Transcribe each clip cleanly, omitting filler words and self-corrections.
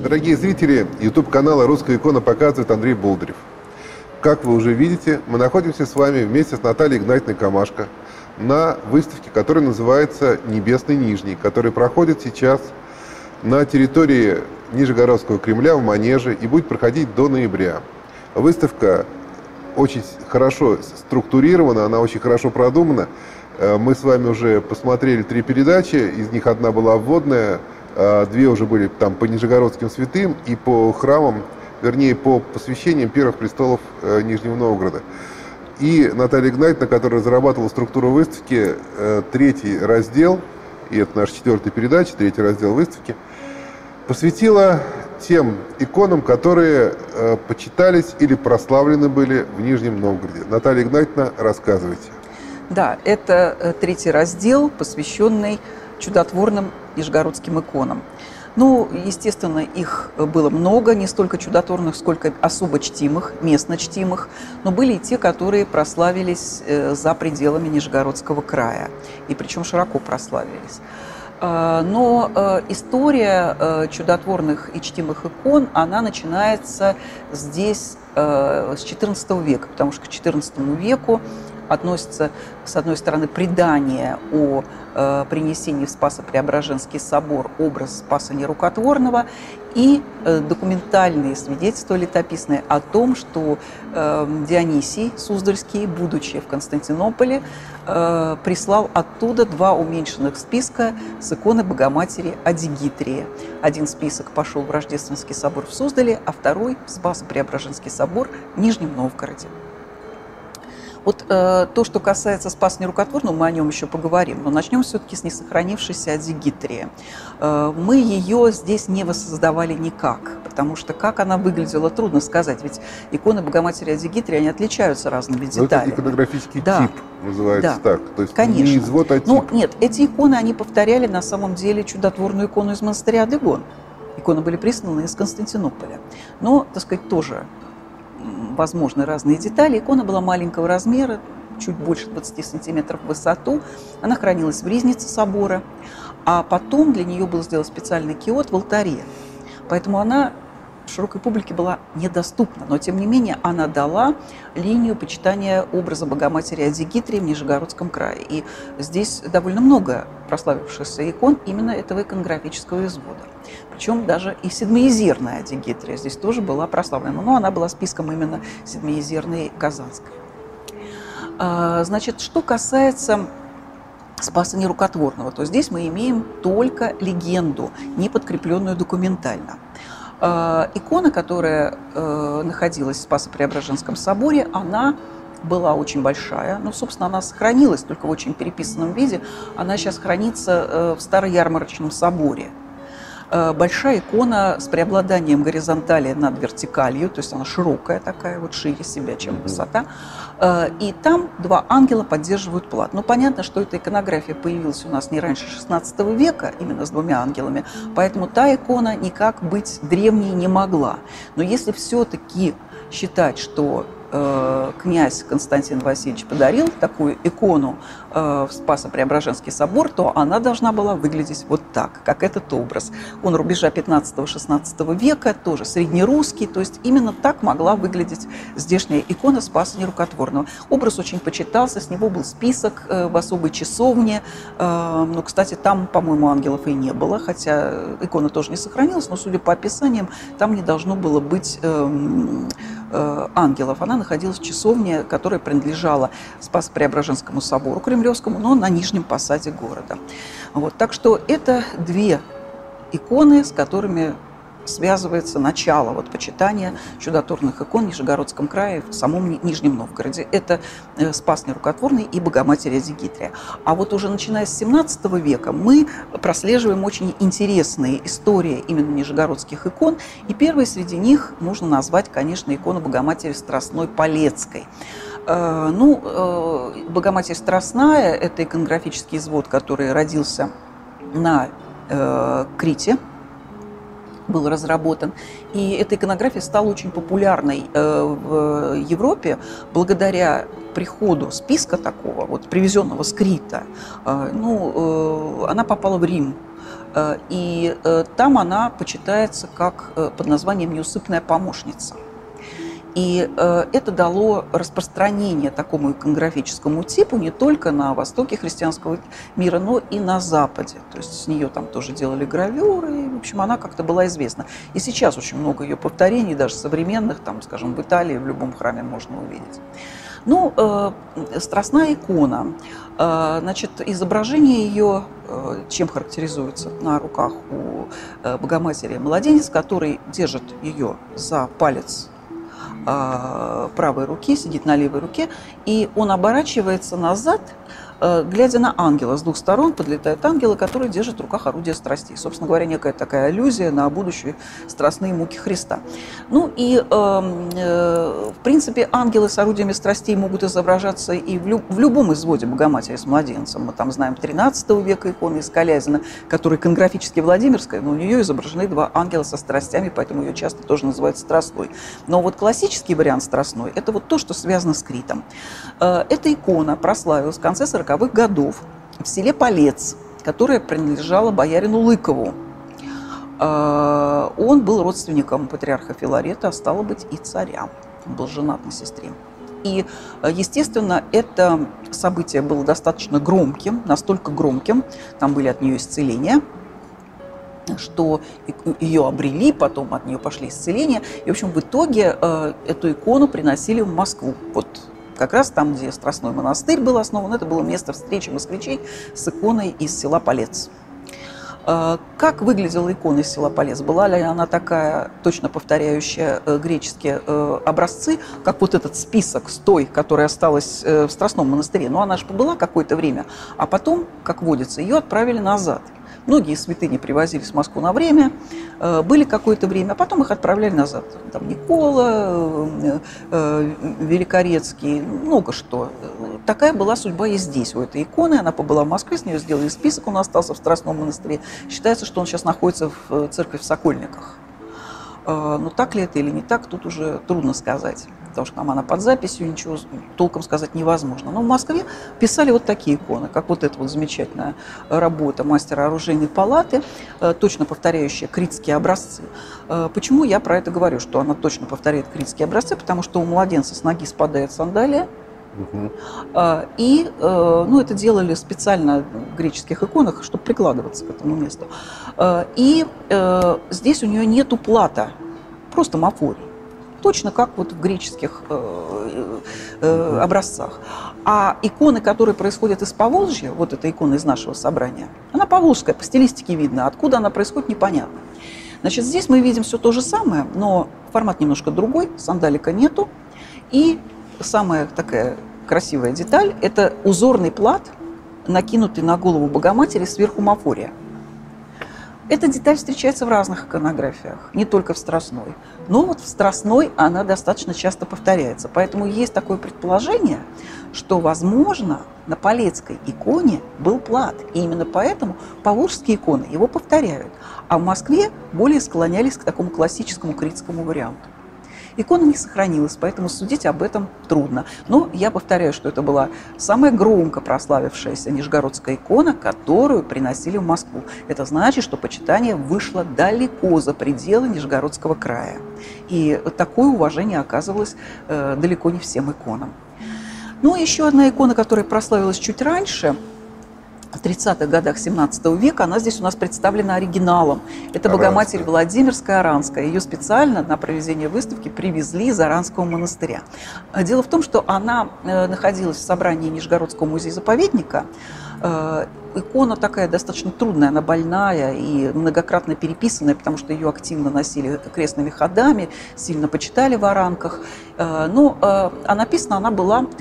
Дорогие зрители, YouTube-канала «Русская икона» показывает Андрей Болдырев. Как вы уже видите, мы находимся с вами вместе с Натальей Игнатьевной Камашко на выставке, которая называется «Небесный Нижний», которая проходит сейчас на территории Нижегородского Кремля в Манеже и будет проходить до ноября. Выставка очень хорошо структурирована, она очень хорошо продумана. Мы с вами уже посмотрели 3 передачи, из них одна была вводная, 2 уже были там по Нижегородским святым и по храмам, вернее, по посвящениям первых престолов Нижнего Новгорода. И Наталья Игнатьевна, которая разрабатывала структуру выставки, 3-й раздел, и это наша 4-я передача, 3-й раздел выставки, посвятила тем иконам, которые почитались или прославлены были в Нижнем Новгороде. Наталья Игнатьевна, рассказывайте. Да, это 3-й раздел, посвященный чудотворным нижегородским иконам. Ну, естественно, их было много, не столько чудотворных, сколько особо чтимых, местно чтимых, но были и те, которые прославились за пределами Нижегородского края, и причем широко прославились. Но история чудотворных и чтимых икон, она начинается здесь с XIV века, потому что к XIV веку относится, с одной стороны, предание о принесении в Спасо-Преображенский собор образа Спаса Нерукотворного и документальные свидетельства летописные о том, что Дионисий Суздальский, будучи в Константинополе, прислал оттуда 2 уменьшенных списка с иконы Богоматери Адигитрии. Один список пошел в Рождественский собор в Суздале, а второй в Спасо-Преображенский собор в Нижнем Новгороде. Вот то, что касается Спаса Нерукотворного, мы о нем еще поговорим, но начнем все-таки с несохранившейся Адигитрии. Мы ее здесь не воссоздавали никак, потому что как она выглядела, трудно сказать, ведь иконы Богоматери Адигитрии, они отличаются разными деталями. Это иконографический тип называется так, то есть конечно. Не извод, а тип. Ну, нет, эти иконы, они повторяли на самом деле чудотворную икону из монастыря Адыгон. Иконы были присланы из Константинополя, но, так сказать, тоже возможны разные детали. Икона была маленького размера, чуть больше 20 сантиметров в высоту. Она хранилась в ризнице собора, а потом для нее был сделан специальный киот в алтаре. Поэтому она широкой публике была недоступна, но тем не менее она дала линию почитания образа Богоматери Адигитрии в Нижегородском крае. И здесь довольно много прославившихся икон именно этого иконографического извода. Причем даже и седмиезерная Адигитрия здесь тоже была прославлена, но она была списком именно седмиезерной Казанской. Значит, что касается Спаса Нерукотворного, то здесь мы имеем только легенду, не подкрепленную документально. Икона, которая находилась в Спасо-Преображенском соборе, она была очень большая. Ну, собственно, она сохранилась, только в очень переписанном виде. Она сейчас хранится в Староярмарочном соборе. Большая икона с преобладанием горизонтали над вертикалью, то есть она широкая такая, вот шире себя, чем высота. И там 2 ангела поддерживают плат. Ну, понятно, что эта иконография появилась у нас не раньше XVI века, именно с 2 ангелами, поэтому та икона никак быть древней не могла. Но если все-таки считать, что князь Константин Васильевич подарил такую икону в Спасо-Преображенский собор, то она должна была выглядеть вот так, как этот образ. Он рубежа 15-16 века, тоже среднерусский, то есть именно так могла выглядеть здешняя икона Спаса Нерукотворного. Образ очень почитался, с него был список в особой часовне. Ну, кстати, там, по-моему, ангелов и не было, хотя икона тоже не сохранилась, но, судя по описаниям, там не должно было быть ангелов. Она находилась в часовне, которая принадлежала Спасо-Преображенскому собору Кремлевскому, но на нижнем посаде города. Вот. Так что это 2 иконы, с которыми связывается начало вот, почитания чудотворных икон в Нижегородском крае, в самом Нижнем Новгороде. Это Спас Нерукотворный и Богоматерь Адигитрия. А вот уже начиная с XVII века мы прослеживаем очень интересные истории именно нижегородских икон. И первой среди них нужно назвать, конечно, икону Богоматери Страстной Полецкой. Богоматерь Страстная – это иконографический извод, который родился на Крите, был разработан. И эта иконография стала очень популярной в Европе благодаря приходу списка такого, вот, привезенного с Крита. Она попала в Рим. И там она почитается как под названием «Неусыпная помощница». И это дало распространение такому иконографическому типу не только на востоке христианского мира, но и на Западе. То есть с нее там тоже делали гравюры, и, в общем, она как-то была известна. И сейчас очень много ее повторений, даже современных, там, скажем, в Италии в любом храме можно увидеть. Ну, страстная икона. Значит, изображение ее чем характеризуется? На руках у Богоматери младенец, который держит ее за палец правой руки, сидит на левой руке, и он оборачивается назад, глядя на ангела. С двух сторон подлетают ангелы, которые держат в руках орудие страстей. Собственно говоря, некая такая аллюзия на будущие страстные муки Христа. Ну и, в принципе, ангелы с орудиями страстей могут изображаться и в любом изводе Богоматери с младенцем. Мы там знаем 13 века иконы из Калязина, которая иконографически Владимирская, но у нее изображены два ангела со страстями, поэтому ее часто тоже называют страстной. Но вот классический вариант страстной – это вот то, что связано с Критом. Эта икона прославилась в конце 40-х годов в селе Полец, которое принадлежало боярину Лыкову. Он был родственником патриарха Филарета, а стало быть и царя. Он был женат на сестре. И, естественно, это событие было достаточно громким, настолько громким, там были от нее исцеления, что ее обрели, потом от нее пошли исцеления. И, в общем, в итоге эту икону приносили в Москву. Вот как раз там, где Страстной монастырь был основан, это было место встречи москвичей с иконой из села Полец. Как выглядела икона из села Полец? Была ли она такая, точно повторяющая греческие образцы, как вот этот список с той, которая осталась в Страстном монастыре? Но она же побыла какое-то время, а потом, как водится, ее отправили назад. Многие святыни привозились в Москву на время, были какое-то время, а потом их отправляли назад. Там Никола, Великорецкий, много что. Такая была судьба и здесь, у этой иконы. Она побыла в Москве, с нее сделали список, он остался в Страстном монастыре. Считается, что он сейчас находится в церкви в Сокольниках. Но так ли это или не так, тут уже трудно сказать. Потому что там она под записью, ничего толком сказать невозможно. Но в Москве писали вот такие иконы, как вот эта вот замечательная работа мастера оружейной палаты, точно повторяющая критские образцы. Почему я про это говорю, что она точно повторяет критские образцы? Потому что у младенца с ноги спадает сандалия. И это делали специально в греческих иконах, чтобы прикладываться к этому месту. И здесь у нее нету плата, просто мафорий. Точно как вот в греческих образцах. А иконы, которые происходят из Поволжья, вот эта икона из нашего собрания, она поволжская, по стилистике видно, откуда она происходит, непонятно. Значит, здесь мы видим все то же самое, но формат немножко другой, сандалика нету. И самая такая красивая деталь – это узорный плат, накинутый на голову Богоматери сверху мафория. Эта деталь встречается в разных иконографиях, не только в Страстной. Но вот в Страстной она достаточно часто повторяется. Поэтому есть такое предположение, что, возможно, на Полецкой иконе был плат. И именно поэтому поволжские иконы его повторяют. А в Москве более склонялись к такому классическому критскому варианту. Икона не сохранилась, поэтому судить об этом трудно. Но я повторяю, что это была самая громко прославившаяся нижегородская икона, которую приносили в Москву. Это значит, что почитание вышло далеко за пределы Нижегородского края. И такое уважение оказывалось далеко не всем иконам. Ну, еще одна икона, которая прославилась чуть раньше, в 30-х годах 17 века, она здесь у нас представлена оригиналом. Это Богоматерь Владимирская Оранская. Ее специально на проведение выставки привезли из Оранского монастыря. Дело в том, что она находилась в собрании Нижегородского музея-заповедника. Икона такая достаточно трудная, она больная и многократно переписанная, потому что ее активно носили крестными ходами, сильно почитали в Оранках. А написана она была в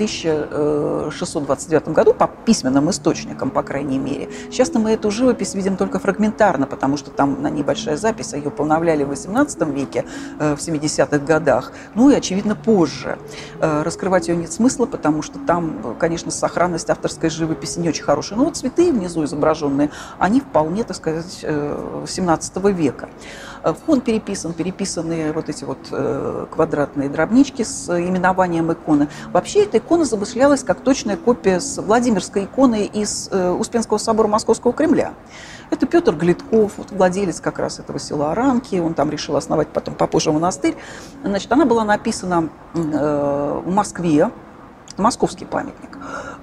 1629 году по письменным источникам, по крайней мере. Сейчас мы эту живопись видим только фрагментарно, потому что там на ней большая запись, ее поновляли в XVIII веке, в 70-х годах, и, очевидно, позже. Раскрывать ее нет смысла, потому что там, конечно, сохранность авторской живописи не очень хорошая. Но вот цветы в внизу изображенные, они вполне, так сказать, XVII века. Фон переписаны вот эти вот квадратные дробнички с именованием иконы. Вообще эта икона замышлялась как точная копия с Владимирской иконы из Успенского собора Московского Кремля. Это Петр Глядков, вот, владелец как раз этого села Оранки, он там решил основать потом попозже монастырь. Значит, она была написана в Москве, московский памятник.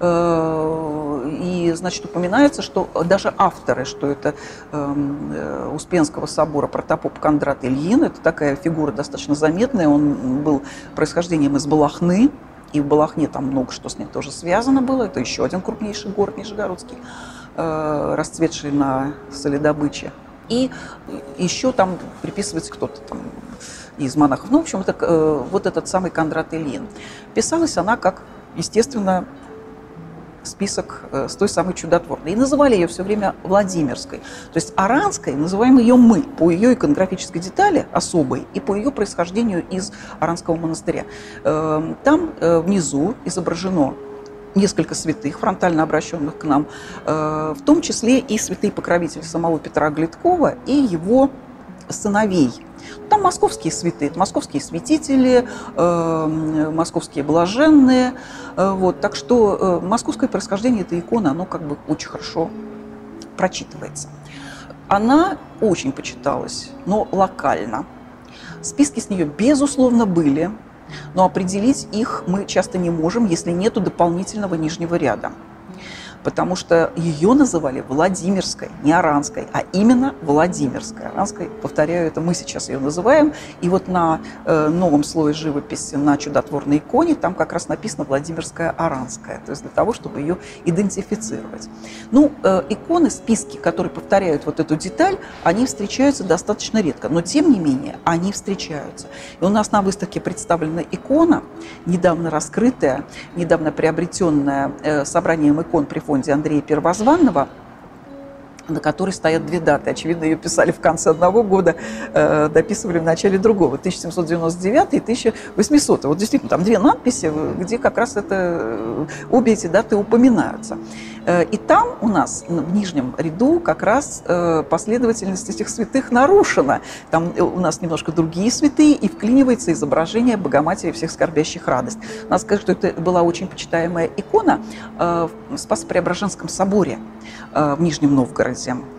И, значит, упоминается, что даже авторы, что это Успенского собора протопоп Кондрат Ильин, это такая фигура достаточно заметная, он был происхождением из Балахны, и в Балахне там много что с ним тоже связано было, это еще один крупнейший город нижегородский, расцветший на соледобыче. И еще там приписывается кто-то там из монахов. Ну, в общем, это вот этот самый Кондрат Ильин. Писалась она как, естественно, список с той самой чудотворной. И называли ее все время Владимирской. То есть Оранской называем ее мы по ее иконографической детали особой и по ее происхождению из Оранского монастыря. Там внизу изображено несколько святых, фронтально обращенных к нам, в том числе и святый покровитель самого Петра Глядкова и его сыновей. Там московские святые, московские святители, московские блаженные. Вот, так что московское происхождение этой иконы, оно как бы очень хорошо прочитывается. Она очень почиталась, но локально. Списки с нее, безусловно, были, но определить их мы часто не можем, если нету дополнительного нижнего ряда. Потому что ее называли Владимирской, не Оранской, а именно Владимирской. Оранской, повторяю, это мы сейчас ее называем. И вот на новом слое живописи, на чудотворной иконе, там как раз написано Владимирская Оранская, то есть для того, чтобы ее идентифицировать. Ну, иконы, списки, которые повторяют вот эту деталь, они встречаются достаточно редко, но тем не менее они встречаются. И у нас на выставке представлена икона, недавно раскрытая, недавно приобретенная собранием икон при фонде Андрея Первозванного, на которой стоят две даты. Очевидно, ее писали в конце одного года, дописывали в начале другого, 1799 и 1800. Вот действительно, там две надписи, где как раз обе эти даты упоминаются. И там у нас в нижнем ряду как раз последовательность этих святых нарушена. Там у нас немножко другие святые, и вклинивается изображение Богоматери всех скорбящих радость. Надо сказать, что это была очень почитаемая икона в Спасо-Преображенском соборе в Нижнем Новгороде.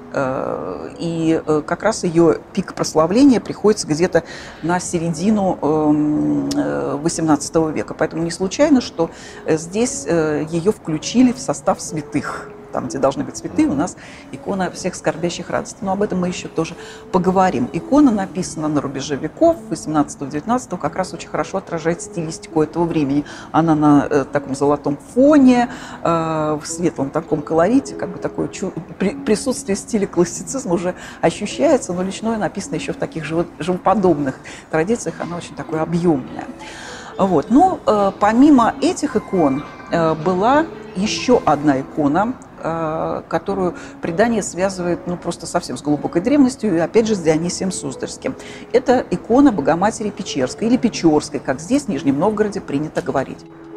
И как раз ее пик прославления приходится где-то на середину XVIII века. Поэтому не случайно, что здесь ее включили в состав святых. Там, где должны быть святые, у нас икона всех скорбящих радостей. Но об этом мы еще тоже поговорим. Икона написана на рубеже веков, 18-19, как раз очень хорошо отражает стилистику этого времени. Она на таком золотом фоне, в светлом таком колорите, как бы такое присутствие стиля классицизма уже ощущается, но личное написано еще в таких живоподобных традициях, она очень такое объемное. Вот. Но помимо этих икон была еще одна икона, которую предание связывает просто совсем с глубокой древностью и опять же с Дионисием Суздальским. Это икона Богоматери Печерской или Печорской, как здесь в Нижнем Новгороде принято говорить.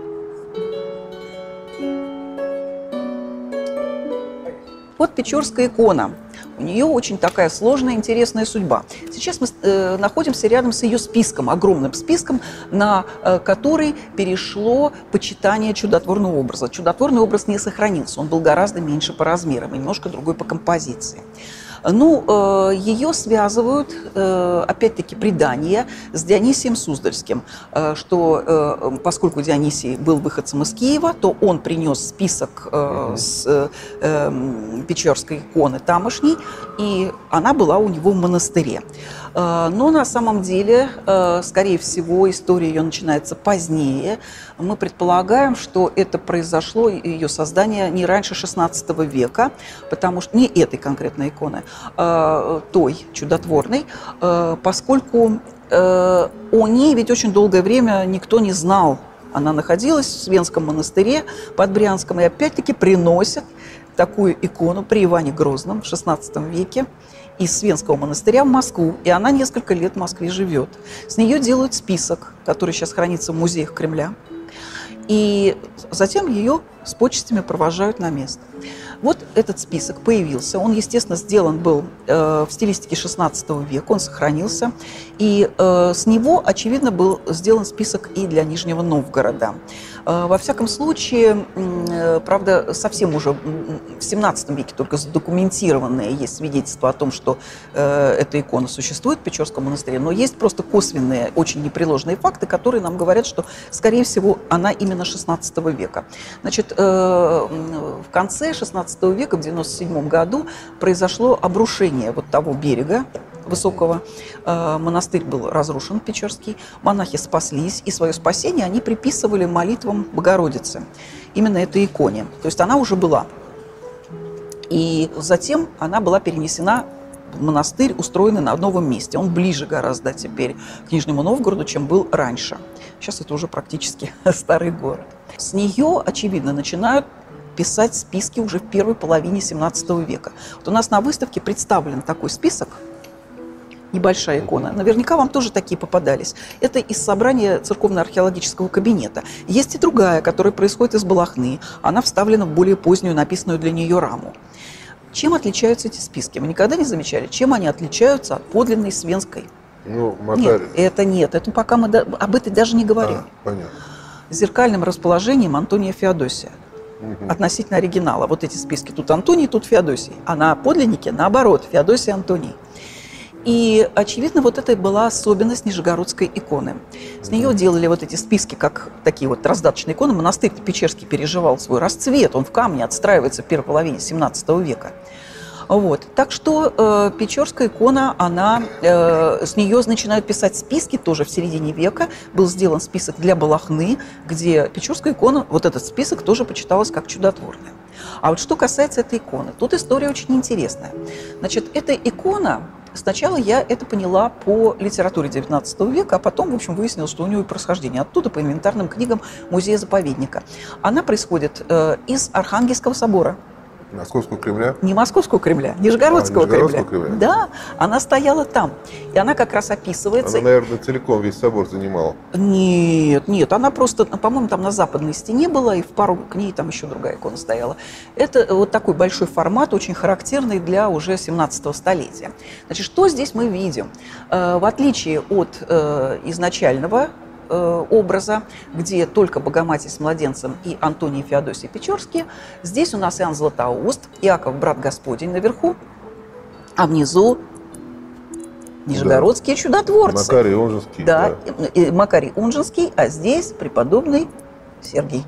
Вот Печорская икона. У нее очень такая сложная, интересная судьба. Сейчас мы находимся рядом с ее списком, огромным списком, на который перешло почитание чудотворного образа. Чудотворный образ не сохранился, он был гораздо меньше по размерам и немножко другой по композиции. Ну, ее связывают, опять-таки, предания с Дионисием Суздальским, что поскольку Дионисий был выходцем из Киева, то он принес список с Печорской иконы тамошней, и она была у него в монастыре. Но на самом деле, скорее всего, история ее начинается позднее. Мы предполагаем, что это произошло, ее создание, не раньше XVI века, потому что не этой конкретной иконы, той чудотворной, поскольку о ней ведь очень долгое время никто не знал. Она находилась в Свенском монастыре под Брянском, и опять-таки приносят такую икону при Иване Грозном в XVI веке из Свенского монастыря в Москву, и она несколько лет в Москве живет. С нее делают список, который сейчас хранится в музеях Кремля, и затем ее с почестями провожают на место. Вот этот список появился. Он, естественно, сделан был в стилистике XVI века, он сохранился. И с него, очевидно, был сделан список и для Нижнего Новгорода. Во всяком случае, правда, совсем уже в XVII веке только задокументированные есть свидетельства о том, что эта икона существует в Печорском монастыре, но есть просто косвенные, очень непреложные факты, которые нам говорят, что, скорее всего, она именно XVI века. Значит, в конце XVI века, в 97 году, произошло обрушение вот того берега высокого. Монастырь был разрушен, Печорский. Монахи спаслись, и свое спасение они приписывали молитвам Богородицы. Именно этой иконе. То есть она уже была. И затем она была перенесена в монастырь, устроенный на новом месте. Он ближе гораздо теперь к Нижнему Новгороду, чем был раньше. Сейчас это уже практически старый город. С нее, очевидно, начинают писать списки уже в первой половине XVII века. Вот у нас на выставке представлен такой список. Небольшая икона. Наверняка вам тоже такие попадались. Это из собрания церковно-археологического кабинета. Есть и другая, которая происходит из Балахны. Она вставлена в более позднюю, написанную для нее раму. Чем отличаются эти списки? Вы никогда не замечали, чем они отличаются от подлинной свенской? Ну, Макарий. Нет. Это пока мы об этом даже не говорим. Понятно. Зеркальным расположением Антония Феодосия. Относительно оригинала. Вот эти списки. Тут Антоний, тут Феодосий. А на подлиннике, наоборот, Феодосий, Антоний. И, очевидно, вот это была особенность нижегородской иконы. С нее делали вот эти списки, как такие вот раздаточные иконы. Монастырь Печерский переживал свой расцвет, он в камне отстраивается в первой половине XVII века. Вот. Так что Печорская икона, с нее начинают писать списки тоже в середине века. Был сделан список для Балахны, где Печорская икона, вот этот список тоже почиталась как чудотворная. А вот что касается этой иконы, тут история очень интересная. Значит, эта икона... Сначала я это поняла по литературе XIX века, а потом, в общем, выяснилось, что у нее и происхождение оттуда, по инвентарным книгам музея-заповедника. Она происходит из Архангельского собора. Московского Кремля? Не Московского Кремля, Нижегородского Кремля. Да, она стояла там. И она как раз описывается... Она, наверное, целиком весь собор занимала. Нет, она просто, по-моему, там на западной стене была, и в пару к ней там еще другая икона стояла. Это вот такой большой формат, очень характерный для уже 17-го столетия. Значит, что здесь мы видим? В отличие от изначального образа, где только Богоматерь с младенцем и Антоний и Феодосий Печорские. Здесь у нас Иоанн Златоуст, Иаков, брат Господень наверху, а внизу нижегородские чудотворцы. Макарий Унжинский. Да, и Макарий Унжинский, а здесь преподобный Сергий.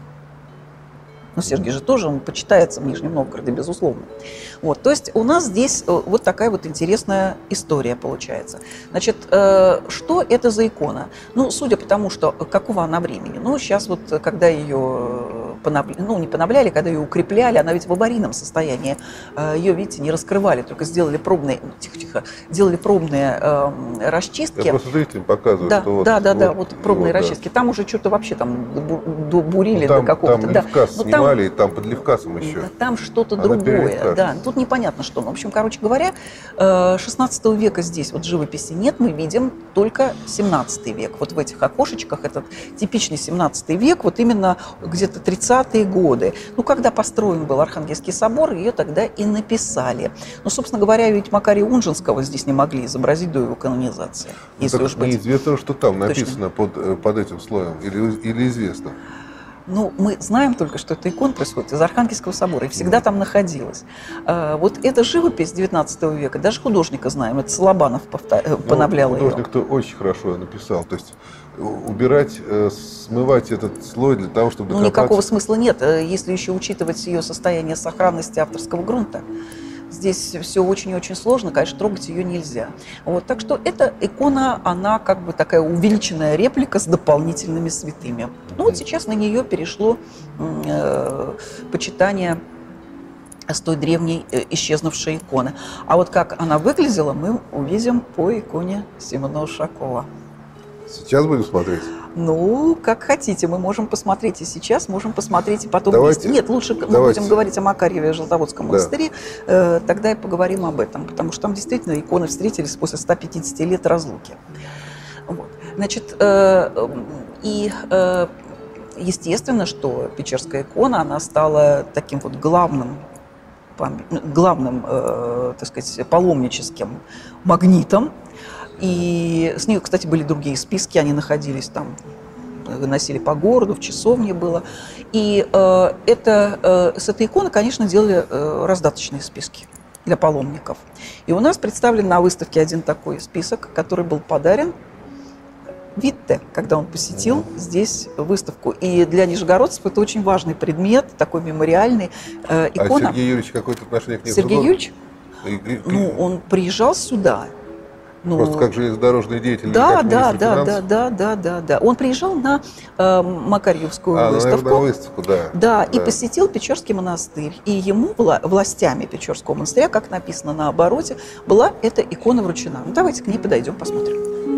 Ну, Сергий же тоже, он почитается в Нижнем Новгороде, безусловно. Вот, то есть у нас здесь вот такая вот интересная история получается. Значит, что это за икона? Ну, судя по тому, что какого она времени. Ну, сейчас вот, когда ее не понавляли, когда ее укрепляли, она ведь в аварийном состоянии. Ее, видите, не раскрывали, только сделали пробные, делали пробные расчистки. Я просто зрителям показываю, да, что да, вот пробные расчистки. Там уже что-то вообще там бурили до какого-то. Там Левкас снимали, и там под Левкасом еще. Да, там что-то другое. Да, тут непонятно что. В общем, короче говоря, 16 века здесь вот живописи нет, мы видим только 17 век. Вот в этих окошечках этот типичный 17 век, вот именно где-то 30-е годы. Ну, когда построен был Архангельский собор, ее тогда и написали. Ну, собственно говоря, ведь Макария Унжинского здесь не могли изобразить до его канонизации. Ну, если уж быть неизвестно, что там написано под этим слоем, или известно? Ну, мы знаем только, что эта икона происходит из Архангельского собора и всегда там находилась. Вот эта живопись 19 века, даже художника знаем, это Солобанов понавлял ее. Художник-то очень хорошо написал, то есть убирать, смывать этот слой для того, чтобы докопаться. Ну, никакого смысла нет, если еще учитывать ее состояние сохранности авторского грунта. Здесь все очень-очень сложно, конечно, трогать ее нельзя. Вот, так что эта икона, она как бы такая увеличенная реплика с дополнительными святыми. Ну вот сейчас на нее перешло почитание с той древней исчезнувшей иконы. А вот как она выглядела, мы увидим по иконе Симона Ушакова. Сейчас будем смотреть? Ну, как хотите. Мы можем посмотреть и сейчас, можем посмотреть и потом давайте, вместе. Нет, лучше мы будем говорить о Макарьеве Желтоводском монастыре, тогда и поговорим об этом, потому что там действительно иконы встретились после 150 лет разлуки. Вот. Значит, естественно, что Печерская икона, она стала таким вот главным главным, так сказать, паломническим магнитом. И с нее, кстати, были другие списки, они находились там, носили по городу, в часовне было. И с этой иконы, конечно, делали раздаточные списки для паломников. И у нас представлен на выставке один такой список, который был подарен Витте, когда он посетил здесь выставку. И для нижегородцев это очень важный предмет, такой мемориальный, икона. А Сергей Юрьевич какое-то отношение к ней? Сергей Юрьевич? Ну, он приезжал сюда. Просто как железнодорожный деятель. Да. Он приезжал на Макарьевскую выставку. На выставку, да. Да, и посетил Печорский монастырь. И ему властями Печорского монастыря, как написано на обороте, была эта икона вручена. Ну, давайте к ней подойдем, посмотрим.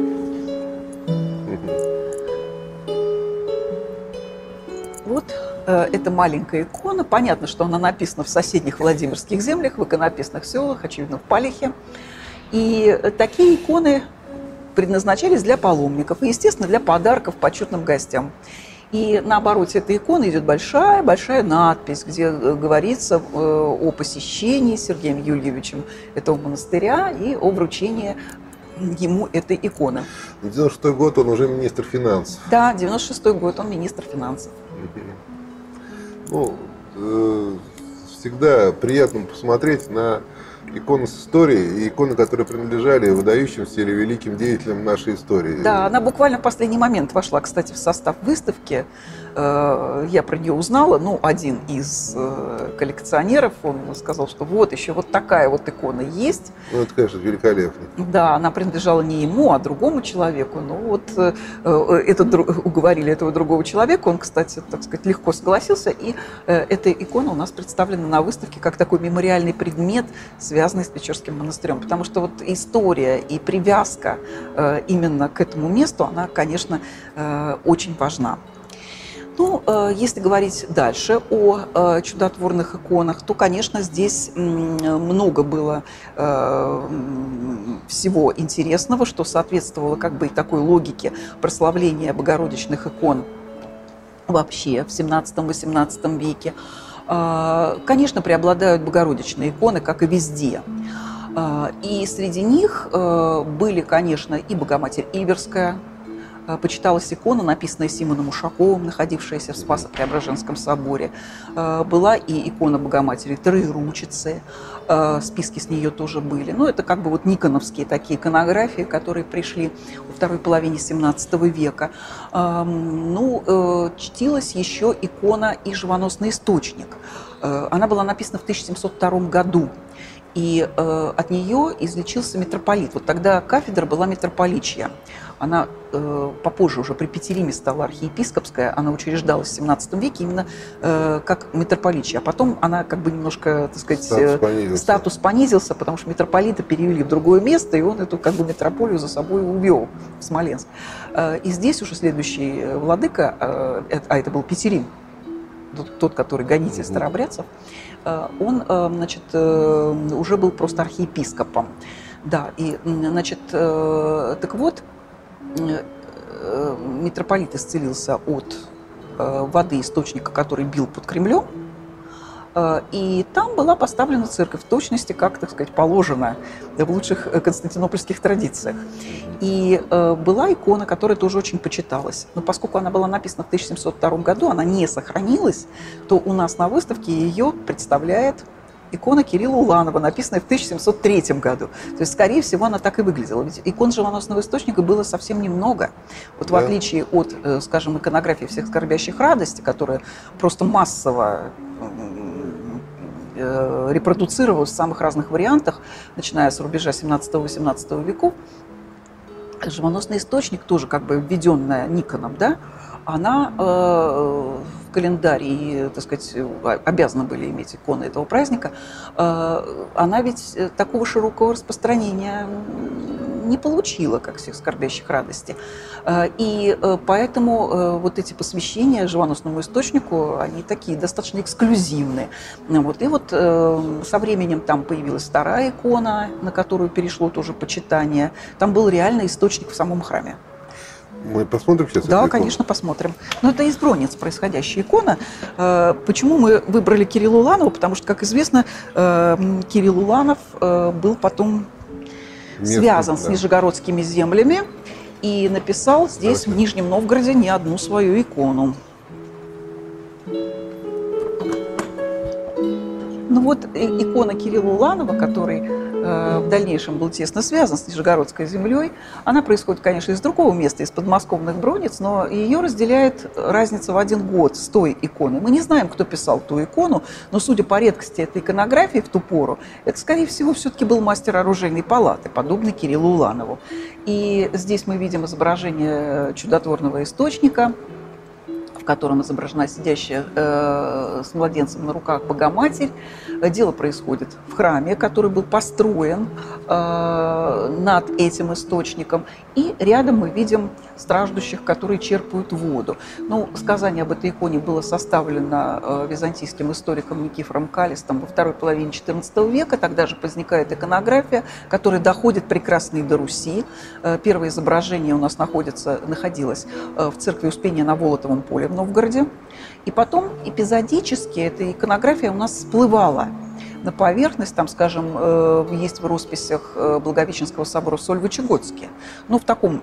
Вот эта маленькая икона. Понятно, что она написана в соседних Владимирских землях, в иконописных селах, очевидно, в Палихе. И такие иконы предназначались для паломников и, естественно, для подарков почетным гостям. И на обороте этой иконы идет большая-большая надпись, где говорится о посещении Сергеем Юльевичем этого монастыря и о вручении ему этой иконы. 96-й год он уже министр финансов. Да, 96-й год он министр финансов. Ну, всегда приятно посмотреть на иконы с историей и иконы, которые принадлежали выдающимся или великим деятелям нашей истории. Да, она буквально в последний момент вошла, кстати, в состав выставки. Я про нее узнала. Ну, один из коллекционеров, он сказал, что вот еще вот такая вот икона есть. Ну, это, конечно, великолепно. Да, она принадлежала не ему, а другому человеку. Ну, вот уговорили этого другого человека. Он, кстати, так сказать, легко согласился. И эта икона у нас представлена на выставке как такой мемориальный предмет, связанный с Печорским монастырем. Потому что вот история и привязка именно к этому месту, она, конечно, очень важна. Ну, если говорить дальше о чудотворных иконах, то, конечно, здесь много было всего интересного, что соответствовало как бы и такой логике прославления богородичных икон вообще в 17-18 веке. Конечно, преобладают богородичные иконы, как и везде. И среди них были, конечно, и Богоматерь Иверская, почиталась икона, написанная Симоном Ушаковым, находившаяся в Спасо-Преображенском соборе. Была и икона Богоматери Троеручицы, списки с нее тоже были. Ну, это как бы вот никоновские такие иконографии, которые пришли во второй половине 17 века. Ну, чтилась еще икона и живоносный источник. Она была написана в 1702 году. И от нее излечился митрополит. Вот тогда кафедра была митрополичья. Она попозже уже при Петериме стала архиепископская. Она учреждалась в 17 веке именно как митрополичья. А потом она как бы немножко, так сказать, статус понизился, потому что митрополита перевели в другое место, и он эту как бы метрополию за собой увел в Смоленск. И здесь уже следующий владыка, а это был Петерим, тот, который гонитель старообрядцев, он, значит, уже был просто архиепископом. Да, и, значит, так вот, митрополит исцелился от воды источника, который бил под Кремлем, и там была поставлена церковь в точности, как, так сказать, положено в лучших константинопольских традициях. И была икона, которая тоже очень почиталась. Но поскольку она была написана в 1702 году, она не сохранилась, то у нас на выставке ее представляет икона Кирилла Уланова, написанная в 1703 году. То есть, скорее всего, она так и выглядела. Ведь икон живоносного источника было совсем немного. Вот в отличие от, скажем, иконографии всех скорбящих радости, которая просто массово репродуцировалась в самых разных вариантах, начиная с рубежа 17-18 веков, живоносный источник, тоже как бы введенная Никоном, да, она в календаре, так сказать, обязаны были иметь иконы этого праздника, она ведь такого широкого распространения не получила, как всех скорбящих радости. И поэтому вот эти посвящения живоносному источнику, они такие достаточно эксклюзивные. Вот. И вот со временем там появилась вторая икона, на которую перешло тоже почитание. Там был реальный источник в самом храме. Мы посмотрим сейчас? Да, конечно, посмотрим. Но это из Бронниц происходящая икона. Почему мы выбрали Кирилла Уланова? Потому что, как известно, Кирилл Уланов был потом связан с нижегородскими землями и написал здесь, в Нижнем Новгороде, не одну свою икону. Ну вот икона Кирилла Уланова, который в дальнейшем был тесно связан с Нижегородской землей, она происходит, конечно, из другого места, из подмосковных Бронниц, но ее разделяет разница в 1 год с той иконой. Мы не знаем, кто писал ту икону, но судя по редкости этой иконографии в ту пору, это, скорее всего, все-таки был мастер оружейной палаты, подобный Кириллу Уланову. И здесь мы видим изображение чудотворного источника, в котором изображена сидящая с младенцем на руках Богоматерь. Дело происходит в храме, который был построен над этим источником. И рядом мы видим страждущих, которые черпают воду. Ну, сказание об этой иконе было составлено византийским историком Никифором Каллистом во второй половине XIV века. Тогда же возникает иконография, которая доходит прекрасно и до Руси. Первое изображение у нас находилось в церкви Успения на Волотовом поле в Новгороде. И потом эпизодически эта иконография у нас всплывала на поверхность. Там, скажем, есть в росписях Благовещенского собора в Сольвычегодске, но в таком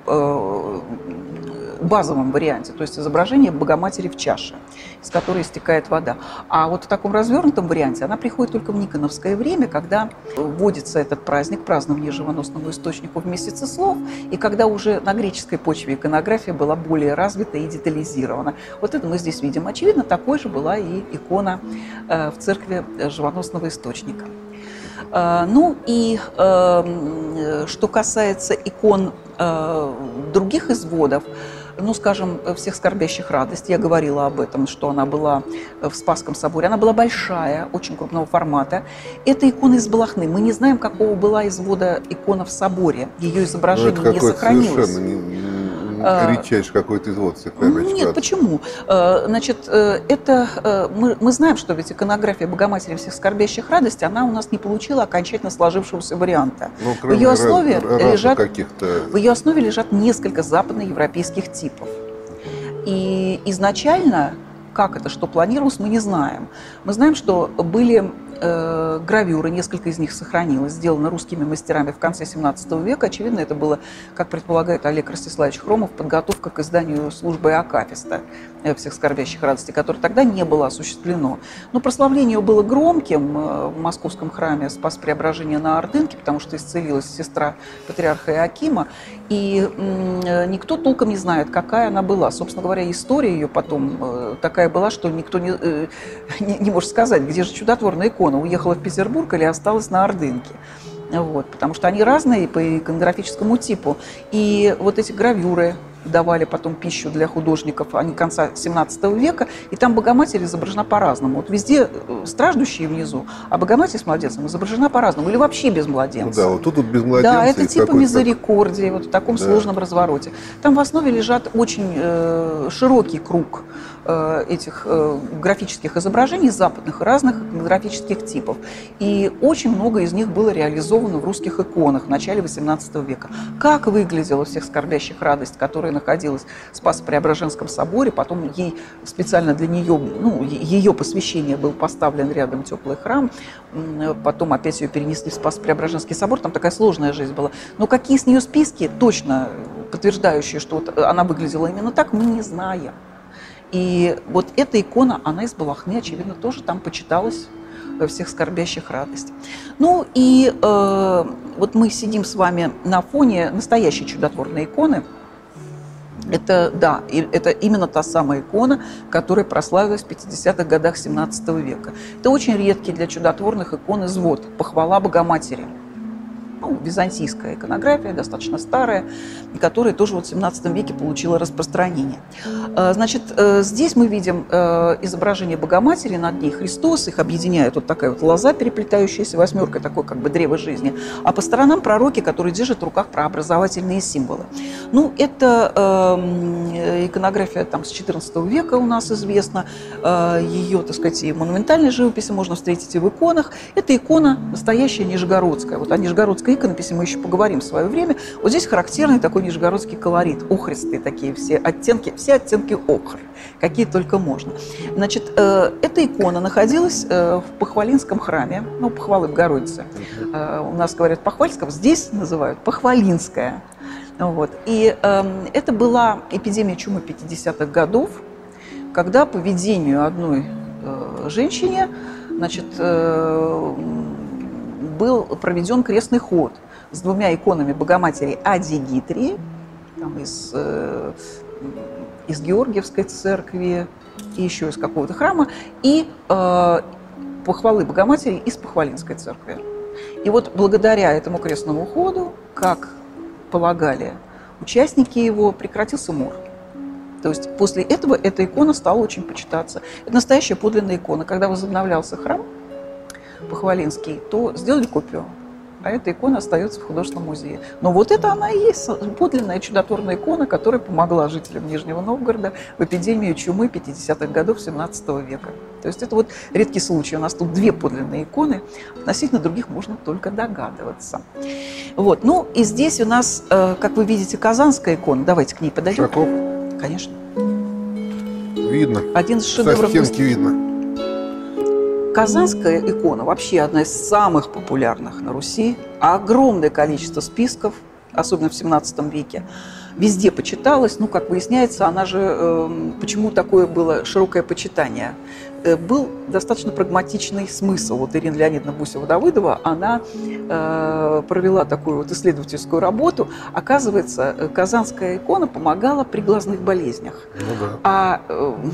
базовом варианте, то есть изображение Богоматери в чаше, из которой истекает вода. А вот в таком развернутом варианте она приходит только в Никоновское время, когда вводится этот праздник, празднование живоносному источнику в месяце слов, и когда уже на греческой почве иконография была более развита и детализирована. Вот это мы здесь видим. Очевидно, такой же была и икона в церкви живоносного источника. Ну и что касается икон других изводов, ну, скажем, всех скорбящих радость, я говорила об этом, что она была в Спасском соборе, она была большая, очень крупного формата. Это икона из Балахны. Мы не знаем, какого была извода икона в соборе. Ее изображение не сохранилось. Редчайший какой-то извод всех скорбящих. Нет, почему? Значит, мы знаем, что ведь иконография Богоматери всех скорбящих радости, она у нас не получила окончательно сложившегося варианта. Ну, в ее основе лежат несколько западноевропейских типов. И изначально, как это, что планировалось, мы не знаем. Мы знаем, что были гравюры, несколько из них сохранилось, сделано русскими мастерами в конце 17 века. Очевидно, это было, как предполагает Олег Ростиславович Хромов, подготовка к изданию службы Акафиста всех скорбящих радостей, которое тогда не было осуществлено. Но прославление было громким в московском храме Спас-Преображения на Ордынке, потому что исцелилась сестра патриарха Иоакима, и никто толком не знает, какая она была. Собственно говоря, история ее потом такая была, что никто не может сказать, где же чудотворная икона, уехала в Петербург или осталась на Ордынке. Вот, потому что они разные по иконографическому типу. И вот эти гравюры давали потом пищу для художников, они конца 17 века, и там Богоматерь изображена по-разному. Вот везде страждущие внизу, а Богоматерь с младенцем изображена по-разному, или вообще без младенца. Ну да, вот тут без младенца. Да, это типа мизерикордии, вот в таком сложном развороте. Там в основе лежат очень широкий круг этих графических изображений западных и разных графических типов. И очень много из них было реализовано в русских иконах в начале XVIII века. Как выглядела всех скорбящих радость, которая находилась в Спасо-Преображенском соборе, потом ей специально для нее, ну, ее посвящение был поставлен рядом теплый храм, потом опять ее перенесли в Спасо-Преображенский собор, там такая сложная жизнь была. Но какие с нее списки, точно подтверждающие, что вот она выглядела именно так, мы не знаем. И вот эта икона, она из Балахны, очевидно, тоже там почиталась всех скорбящих радость. Ну и вот мы сидим с вами на фоне настоящей чудотворной иконы. Это, да, это именно та самая икона, которая прославилась в 50-х годах 17 века. Это очень редкий для чудотворных икон извод «Похвала Богоматери». Ну, византийская иконография, достаточно старая, которая тоже вот в 17 веке получила распространение. Значит, здесь мы видим изображение Богоматери, над ней Христос, их объединяет вот такая вот лоза, переплетающаяся восьмеркой, такое как бы древо жизни, а по сторонам пророки, которые держат в руках прообразовательные символы. Ну, это иконография там, с 14 века у нас известна, ее, так сказать, и монументальной живописи можно встретить и в иконах. Это икона настоящая нижегородская. Вот о нижегородской об иконописи мы еще поговорим в свое время. Вот здесь характерный такой нижегородский колорит, охристые такие все оттенки охр, какие только можно. Значит, эта икона находилась в Похвалинском храме, ну, Похвалы Богородицы. У нас говорят Похвальском, здесь называют Похвалинская. Вот. И это была эпидемия чумы 50-х годов, когда по видению одной женщине, значит, был проведен крестный ход с двумя иконами Богоматери Адигитрии, там из Георгиевской церкви и еще из какого-то храма, и Похвалы Богоматери из Похвалинской церкви. И вот благодаря этому крестному ходу, как полагали участники его, прекратился мор. То есть после этого эта икона стала очень почитаться. Это настоящая подлинная икона. Когда возобновлялся храм Похвалинский, то сделали копию, а эта икона остается в художественном музее. Но вот это она и есть подлинная чудотворная икона, которая помогла жителям Нижнего Новгорода в эпидемию чумы 50-х годов 17 века. То есть это вот редкий случай. У нас тут две подлинные иконы, относительно других можно только догадываться. Вот. Ну и здесь у нас, как вы видите, казанская икона. Давайте к ней подойдем. Ушаков? Конечно. Видно. Один из шедевров. Со стенки видно. Казанская икона вообще одна из самых популярных на Руси. Огромное количество списков, особенно в 17 веке. Везде почиталась. Ну, как выясняется, она же... почему такое было широкое почитание? Был достаточно прагматичный смысл. Вот Ирина Леонидовна Гусева-Давыдова, она провела такую вот исследовательскую работу. Оказывается, казанская икона помогала при глазных болезнях. Ну, да. А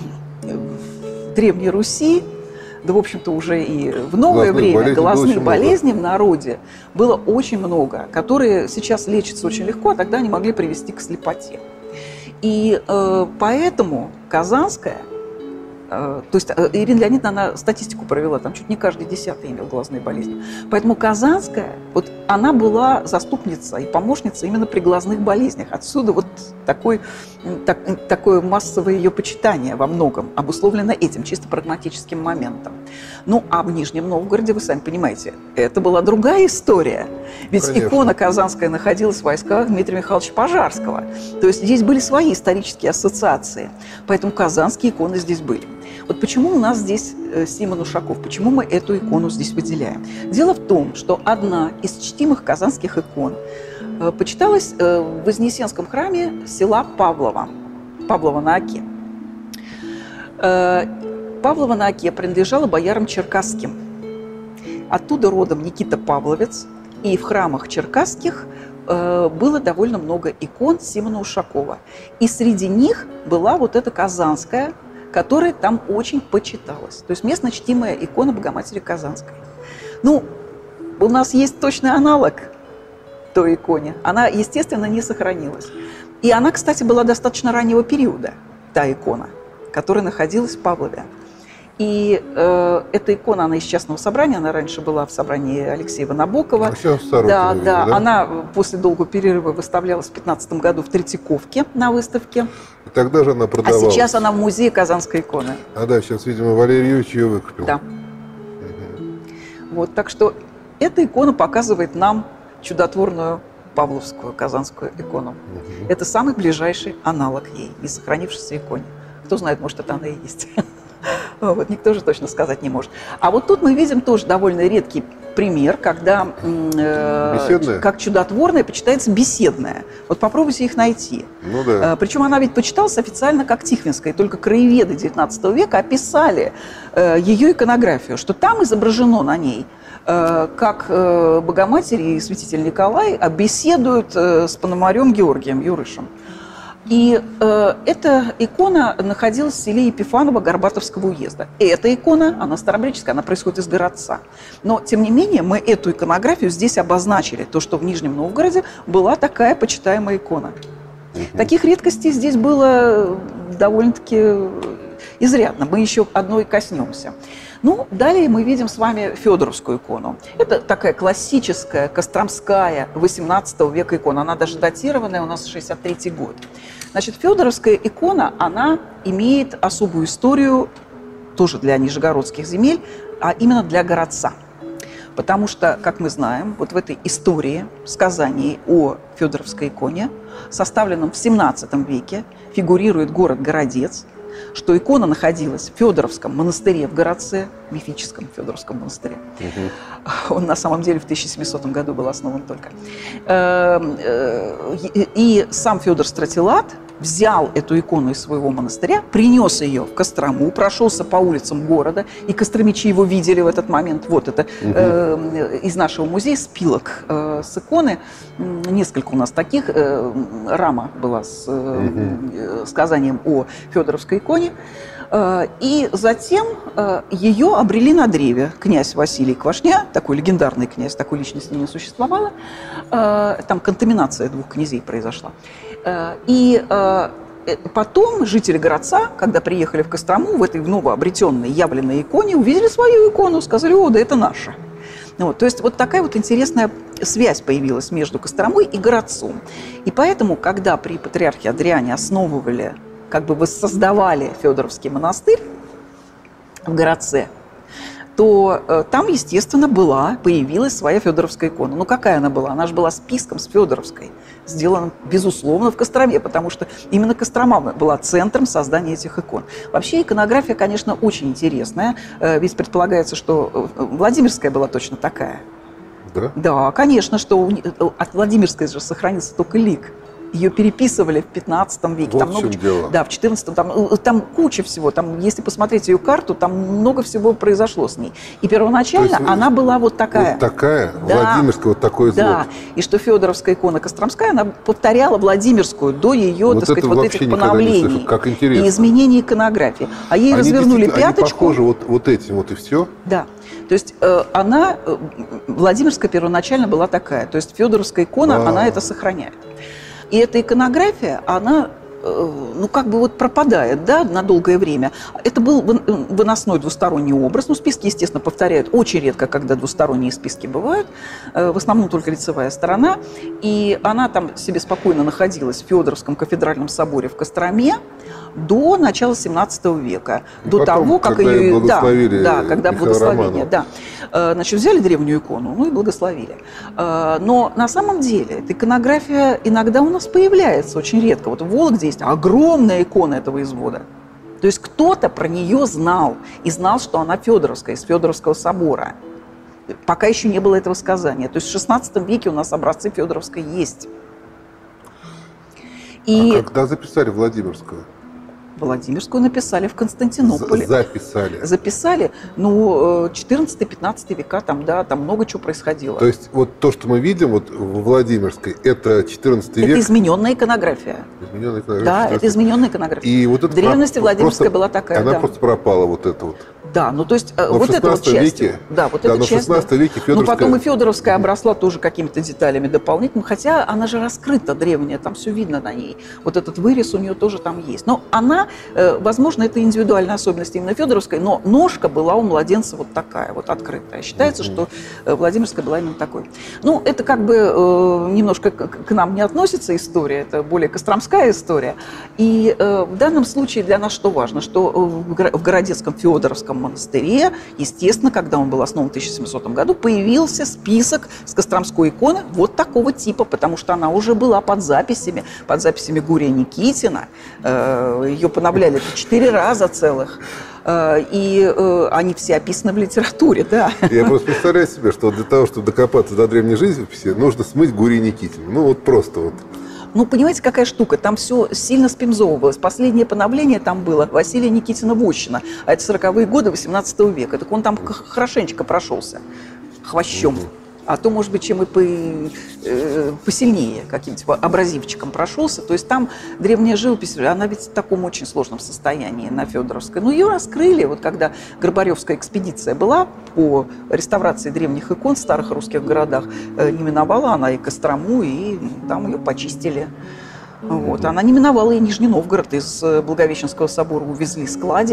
в Древней Руси, да, в общем-то, уже и в новое время глазных болезней в народе было очень много, которые сейчас лечатся очень легко, а тогда они могли привести к слепоте. И поэтому казанская, то есть Ирина Леонидовна, она статистику провела, там чуть не каждый 10-й имел глазные болезни. Поэтому казанская, вот она была заступницей и помощницей именно при глазных болезнях. Отсюда вот такое массовое ее почитание во многом обусловлено этим чисто прагматическим моментом. Ну, а в Нижнем Новгороде, вы сами понимаете, это была другая история. Ведь конечно, икона казанская находилась в войсках Дмитрия Михайловича Пожарского. То есть здесь были свои исторические ассоциации. Поэтому казанские иконы здесь были. Вот почему у нас здесь Симон Ушаков, почему мы эту икону здесь выделяем? Дело в том, что одна из чтимых казанских икон почиталась в Вознесенском храме села Павлово на Оке. Павлово на Оке принадлежало боярам черкасским. Оттуда родом Никита Павловец, и в храмах черкасских было довольно много икон Симона Ушакова. И среди них была вот эта казанская, которая там очень почиталась. То есть местно чтимая икона Богоматери Казанской. Ну, у нас есть точный аналог той иконе. Она, естественно, не сохранилась. И она, кстати, была достаточно раннего периода, та икона, которая находилась в Павлове. И эта икона, она из частного собрания, она раньше была в собрании Алексея Набокова. Да, да, она после долгого перерыва выставлялась в 2015 году в Третьяковке на выставке. И тогда же она продавалась. А сейчас она в музее Казанской иконы. А да, сейчас, видимо, Валерий Юрьевич ее выкупил. Да. Вот, так что эта икона показывает нам чудотворную павловскую казанскую икону. Это самый ближайший аналог ей, не сохранившейся иконе. Кто знает, может, это она и есть. Вот, никто же точно сказать не может. А вот тут мы видим тоже довольно редкий пример, когда как чудотворная почитается беседная. Вот попробуйте их найти. Ну, да. Причем она ведь почиталась официально как Тихвинская, только краеведы XIX века описали ее иконографию, что там изображено на ней, как Богоматери и святитель Николай беседуют с Пономарем Георгием Юрышем. И эта икона находилась в селе Епифаново Горбатовского уезда. Эта икона, она старобреческая, она происходит из городца. Но, тем не менее, мы эту иконографию здесь обозначили, то, что в Нижнем Новгороде была такая почитаемая икона. Таких редкостей здесь было довольно-таки изрядно. Мы еще одной коснемся. Ну, далее мы видим с вами Федоровскую икону. Это такая классическая, костромская, 18 века икона. Она даже датированная, у нас 63-й год. Значит, Федоровская икона, она имеет особую историю, тоже для нижегородских земель, а именно для городца. Потому что, как мы знаем, вот в этой истории сказаний о Федоровской иконе, составленном в 17 веке, фигурирует город Городец, что икона находилась в Федоровском монастыре в Городце, мифическом Федоровском монастыре. Он на самом деле в 1700 году был основан только. И сам Федор Стратилат взял эту икону из своего монастыря, принес ее в Кострому, прошелся по улицам города, и костромичи его видели в этот момент. Вот это из нашего музея спилок с иконы. Несколько у нас таких. Рама была с сказанием о Федоровской иконе. И затем ее обрели на древе князь Василий Квашня, такой легендарный князь, такой личности не существовало. Там контаминация двух князей произошла. И потом жители городца, когда приехали в Кострому, в этой новообретенной явленной иконе, увидели свою икону, сказали: о, да это наша. Вот, то есть вот такая вот интересная связь появилась между Костромой и Городцом. И поэтому, когда при патриархе Адриане основывали, как бы воссоздавали Федоровский монастырь в Городце, то там, естественно, появилась своя Федоровская икона. Ну, какая она была? Она же была списком с Федоровской, сделанным, безусловно, в Костроме, потому что именно Кострома была центром создания этих икон. Вообще иконография, конечно, очень интересная, ведь предполагается, что Владимирская была точно такая. Да? Да, конечно, что от Владимирской же сохранился только лик. Ее переписывали в 15 веке. Вот там в много, чем дело. Да, в 14 там куча всего. Там, если посмотреть ее карту, там много всего произошло с ней. И первоначально она была вот такая. Вот такая? Да, Владимирская, вот такой звук. Да, и что Федоровская икона Костромская, она повторяла Владимирскую до ее, Вот так сказать, вот этих поновлений как интересно. и изменений иконографии. А ей развернули пяточку. Они похожи вот этим вот и все? Да. То есть Владимирская первоначально была такая. То есть Федоровская икона, она это сохраняет. И эта иконография, она, ну, как бы вот пропадает, да, на долгое время. Это был выносной двусторонний образ. Ну, списки, естественно, повторяют очень редко, когда двусторонние списки бывают. В основном только лицевая сторона. И она там себе спокойно находилась в Федоровском кафедральном соборе в Костроме до начала 17 века. И до потом, того, как когда ее... благословили когда Михаила благословение, Романова. да. Значит, взяли древнюю икону, ну и благословили. Но на самом деле эта иконография иногда у нас появляется, очень редко. Вот в Вологде есть огромная икона этого извода. То есть кто-то про нее знал и знал, что она Федоровская, из Федоровского собора. Пока еще не было этого сказания. То есть в 16 веке у нас образцы Федоровской есть. И... А когда записали Владимирскую? Владимирскую написали в Константинополе. Записали, ну, 14-15 века, там, да, там много чего происходило. То есть вот то, что мы видим вот в Владимирской, это 14 век? Это измененная иконография. Измененная иконография. Да, это измененная иконография. И вот это в древности Владимирская была такая, она просто пропала, вот эта вот. Да, ну то есть но вот эта вот часть. Веке, да, вот да, эта но в часть. 16 веке Федоровская... Ну потом и Федоровская обросла тоже какими-то деталями дополнительными, хотя она же раскрыта древняя, там все видно на ней. Вот этот вырез у нее тоже там есть. Но она, возможно, это индивидуальная особенность именно Федоровской, но ножка была у младенца вот такая, вот открытая. Считается, что Владимирская была именно такой. Ну, это как бы немножко к нам не относится история, это более костромская история. И в данном случае для нас что важно? Что в Городецком Федоровском монастыре, естественно, когда он был основан в 1700 году, появился список с костромской иконы вот такого типа, потому что она уже была под записями Гурия Никитина. Ее поновляли 4 раза целых. И они все описаны в литературе, да. Я просто представляю себе, что для того, чтобы докопаться до древней живописи, нужно смыть Гурия Никитина. Ну, вот просто вот. Ну, понимаете, какая штука? Там все сильно спимзовывалось. Последнее поновление там было Василия Никитина Вотчина. А это 40-е годы 18 века. Так он там хорошенечко прошелся хвощом. А то, может быть, чем и посильнее каким-то абразивчиком прошелся. То есть там древняя живопись, она ведь в таком очень сложном состоянии на Федоровской. Но ее раскрыли, вот когда Горбаревская экспедиция была по реставрации древних икон в старых русских городах, не миновала она и Кострому, и там ее почистили. Вот. Она не миновала и Нижний Новгород. Из Благовещенского собора увезли складень,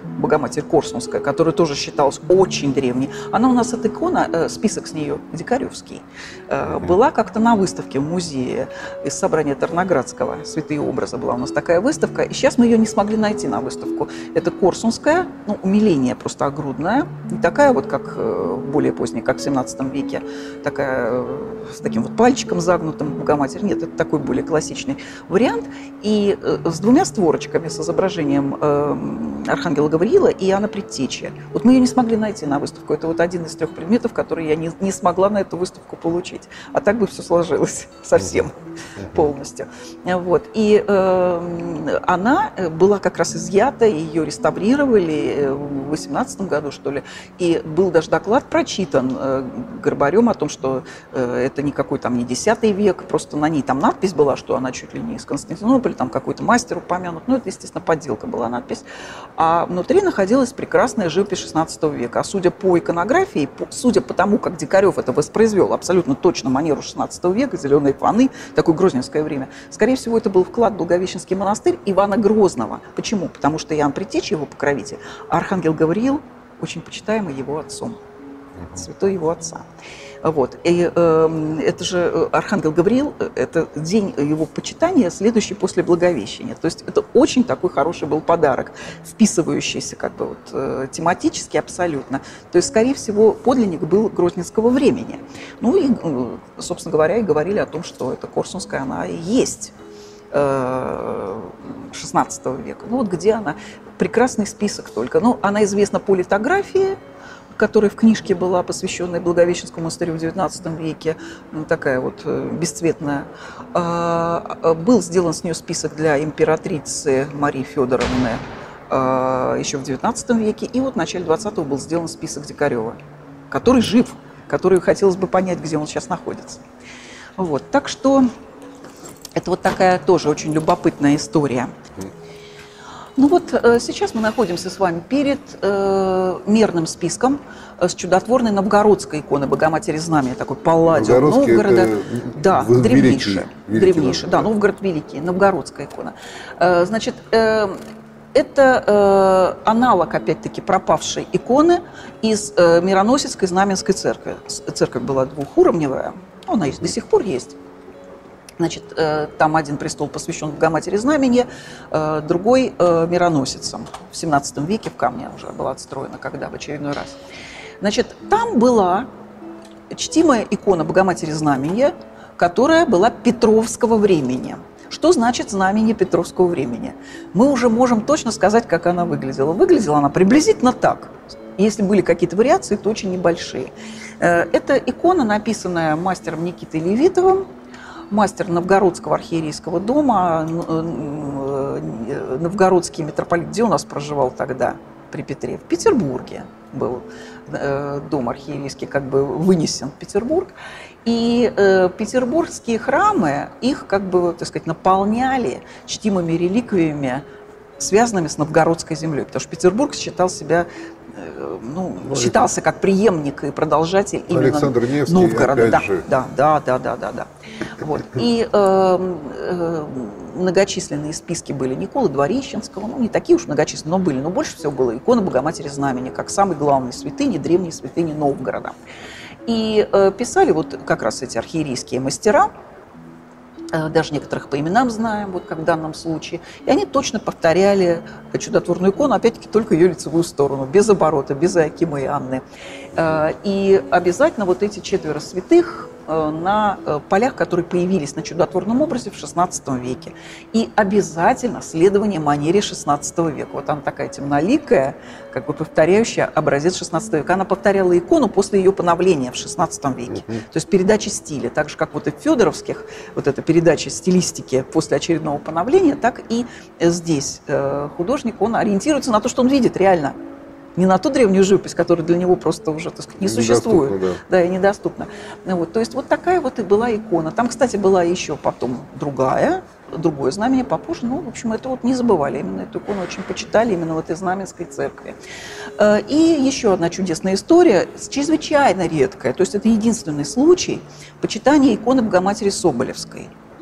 Богоматерь Корсунская, которая тоже считалась очень древней, она у нас, эта икона, список с нее дикаревский, была как-то на выставке в музее из собрания Тарноградского. «Святые образы» была у нас такая выставка, и сейчас мы ее не смогли найти на выставку. Это Корсунская, ну, умиление просто огрудное, не такая вот, как более поздняя, как в 17 веке, такая с таким вот пальчиком загнутым Богоматерь. Нет, это такой более классичный вариант. И с двумя створочками, с изображением архангела Гавриила и Иоанна Предтечи. Вот мы ее не смогли найти на выставку. Это вот один из 3 предметов, которые я не смогла на эту выставку получить. А так бы все сложилось совсем полностью. Вот. И она была как раз изъята, ее реставрировали в 18 году, что ли. И был даже доклад прочитан Горбарем о том, что это никакой там не 10 век, просто на ней там надпись была, что она чуть ли не из Константинополя, там какой-то мастер упомянут. Ну, это, естественно, подделка была надпись. А внутри находилась прекрасная живопись 16 века. А судя по иконографии, судя по тому, как Дикарев это воспроизвел, абсолютно точно манеру 16 века, зеленые фоны, такое грозненское время, скорее всего, это был вклад в Благовещенский монастырь Ивана Грозного. Почему? Потому что Иоанн Предтеча, его покровитель, а архангел Гавриил, очень почитаемый его отцом, святой его отца. Вот. И это же архангел Гавриил, это день его почитания, следующий после Благовещения. То есть это очень такой хороший был подарок, вписывающийся как бы вот тематически абсолютно. То есть, скорее всего, подлинник был грозненского времени. Ну и, собственно говоря, и говорили о том, что эта Корсунская, она и есть 16 века. Ну вот где она? Прекрасный список только. Ну, она известна по литографии, которая в книжке была, посвященная Благовещенскому монастырю в XIX веке, такая вот бесцветная. Был сделан с нее список для императрицы Марии Федоровны еще в XIX веке, и вот в начале XX был сделан список Дикарева, который жив, который хотелось бы понять, где он сейчас находится. Вот. Так что это вот такая тоже очень любопытная история. Ну вот сейчас мы находимся с вами перед мерным списком с чудотворной новгородской иконой Богоматери Знамения, такой палладиум Новгорода. Да, древнейшая. Древнейшая, да, Новгород Великий, новгородская икона. Значит, это аналог, опять-таки, пропавшей иконы из Мироносецкой Знаменской церкви. Церковь была двухуровневая, она до сих пор есть. Значит, там один престол посвящен Богоматери Знамения, другой мироносицам. В 17 веке в камне уже была отстроена, когда в очередной раз. Значит, там была чтимая икона Богоматери Знамения, которая была Петровского времени. Что значит знамение Петровского времени? Мы уже можем точно сказать, как она выглядела. Выглядела она приблизительно так. Если были какие-то вариации, то очень небольшие. Это икона, написанная мастером Никитой Левитовым, мастер Новгородского архиерейского дома, новгородский митрополит, где у нас проживал тогда при Петре? В Петербурге был дом архиерейский, как бы вынесен в Петербург. И петербургские храмы их, как бы, так сказать, наполняли чтимыми реликвиями, связанными с новгородской землей. Потому что Петербург считал себя, считался как преемник и продолжатель именно Новгорода. Да. Вот. И многочисленные списки были Николы Дворищенского, не такие уж многочисленные, но были. Но больше всего было икона Богоматери Знамения, как самой главной святыни, древней святыни Новгорода. И писали вот как раз эти архиерейские мастера, даже некоторых по именам знаем, вот как в данном случае, и они точно повторяли чудотворную икону, опять-таки только ее лицевую сторону, без оборота, без Иоакима и Анны. И обязательно вот эти 4 святых на полях, которые появились на чудотворном образе в XVI веке. И обязательно следование манере XVI века. Вот она такая темноликая, как бы повторяющая образец XVI века. Она повторяла икону после ее поновления в XVI веке. То есть передача стиля. Так же, как вот и в Федоровских, вот эта передача стилистики после очередного поновления, так и здесь художник, он ориентируется на то, что он видит реально. Не на ту древнюю живопись, которая для него просто уже, так сказать, не существует. Да, и недоступна. Вот, то есть вот такая вот и была икона. Там, кстати, была еще потом другое знамение попозже. Ну, в общем, это вот не забывали. Именно эту икону очень почитали именно в этой Знаменской церкви. И еще одна чудесная история, чрезвычайно редкая. То есть это единственный случай почитания иконы Богоматери Соболевской.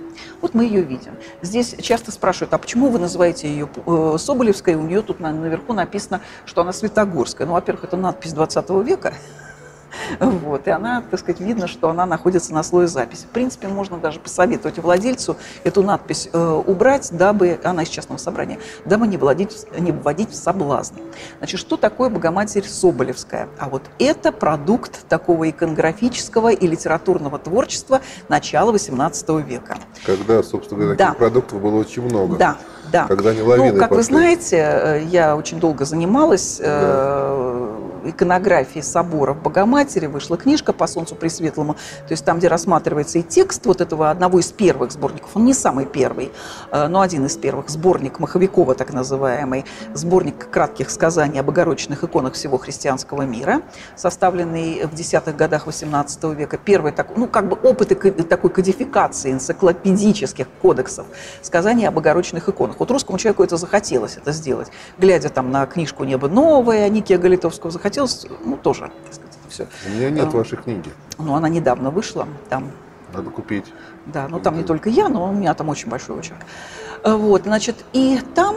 Вот мы ее видим. Здесь часто спрашивают, а почему вы называете ее Соболевской? У нее тут наверху написано, что она Святогорская. Ну, во-первых, это надпись 20 века. Вот, и она, так сказать, видно, что она находится на слое записи. В принципе, можно даже посоветовать владельцу эту надпись убрать, дабы, она из частного собрания, дабы не вводить в соблазн. Значит, что такое Богоматерь Соболевская? А вот это продукт такого иконографического и литературного творчества начала XVIII века. Когда, собственно говоря, таких продуктов было очень много. Да, да. Когда они лавиной Ну, как пошли. вы знаете, я очень долго занималась иконографией соборов Богоматери, вышла книжка «По солнцу пресветлому», то есть там, где рассматривается и текст вот этого одного из первых сборников, он не самый первый, но один из первых, сборник Маховикова, так называемый, сборник кратких сказаний о богородичных иконах всего христианского мира, составленный в 10-х годах XVIII века, первый такой, ну, как бы опыт такой кодификации энциклопедических кодексов сказаний о богородичных иконах. Вот русскому человеку это захотелось это сделать, глядя там на книжку «Небо новое» Никея Галитовского, захотелось, ну, тоже, так сказать, это все. У меня нет вашей книги. Ну, она недавно вышла, там. Надо купить. Да, ну там не только я, но у меня там очень большой очерк. Вот, значит, и там